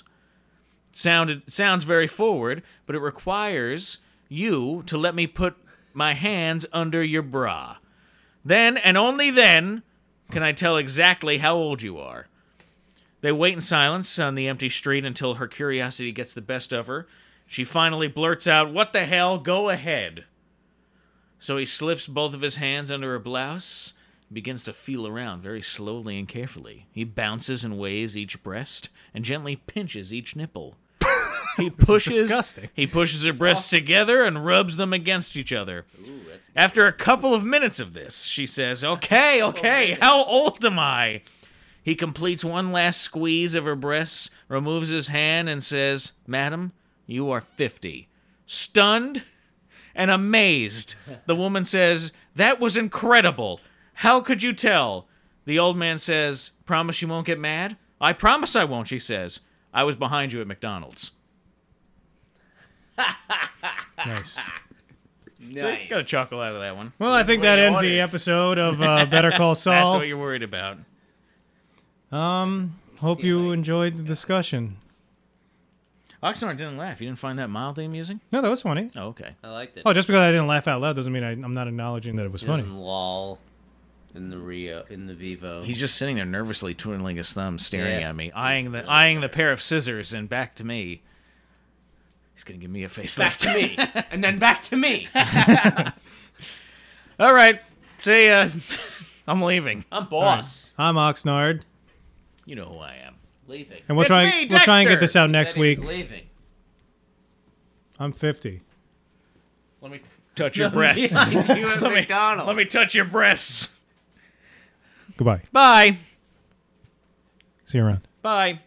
Sounds very forward, but it requires you to let me put my hands under your bra. Then, and only then, can I tell exactly how old you are. They wait in silence on the empty street until her curiosity gets the best of her. She finally blurts out, "What the hell? Go ahead." So he slips both of his hands under her blouse and begins to feel around very slowly and carefully. He bounces and weighs each breast and gently pinches each nipple. He disgusting. pushes her breasts together and rubs them against each other. After a couple of minutes of this, she says, Okay, how old am I?" He completes one last squeeze of her breasts, removes his hand, and says, "Madam, you are 50. Stunned and amazed, the woman says, "That was incredible. How could you tell?" The old man says, "Promise you won't get mad?" "I promise I won't," she says. "I was behind you at McDonald's." Nice. Nice. Got a chuckle out of that one. Well, I think that ends the episode of Better Call That's Saul. what you're worried about. Hope you enjoyed the discussion. Oxnard didn't laugh. You didn't find that mildly amusing? No, that was funny. Oh, okay. I liked it. Oh, just because I didn't laugh out loud doesn't mean I'm not acknowledging that it was funny. Doesn't loll in the Vivo. He's just sitting there nervously twiddling his thumbs, staring Yeah. at me, eyeing the pair of scissors, and back to me. He's gonna give me a facelift. back to me, and then back to me. All right, see ya. I'm leaving. I'm boss. I'm Oxnard, You know who I am. Leaving. and we'll It's try me, and get Dexter! this out He next said he was week. Leaving. I'm 50. Let me touch your breasts. You at McDonald's. Let me touch your breasts. Goodbye. Bye. See you around. Bye.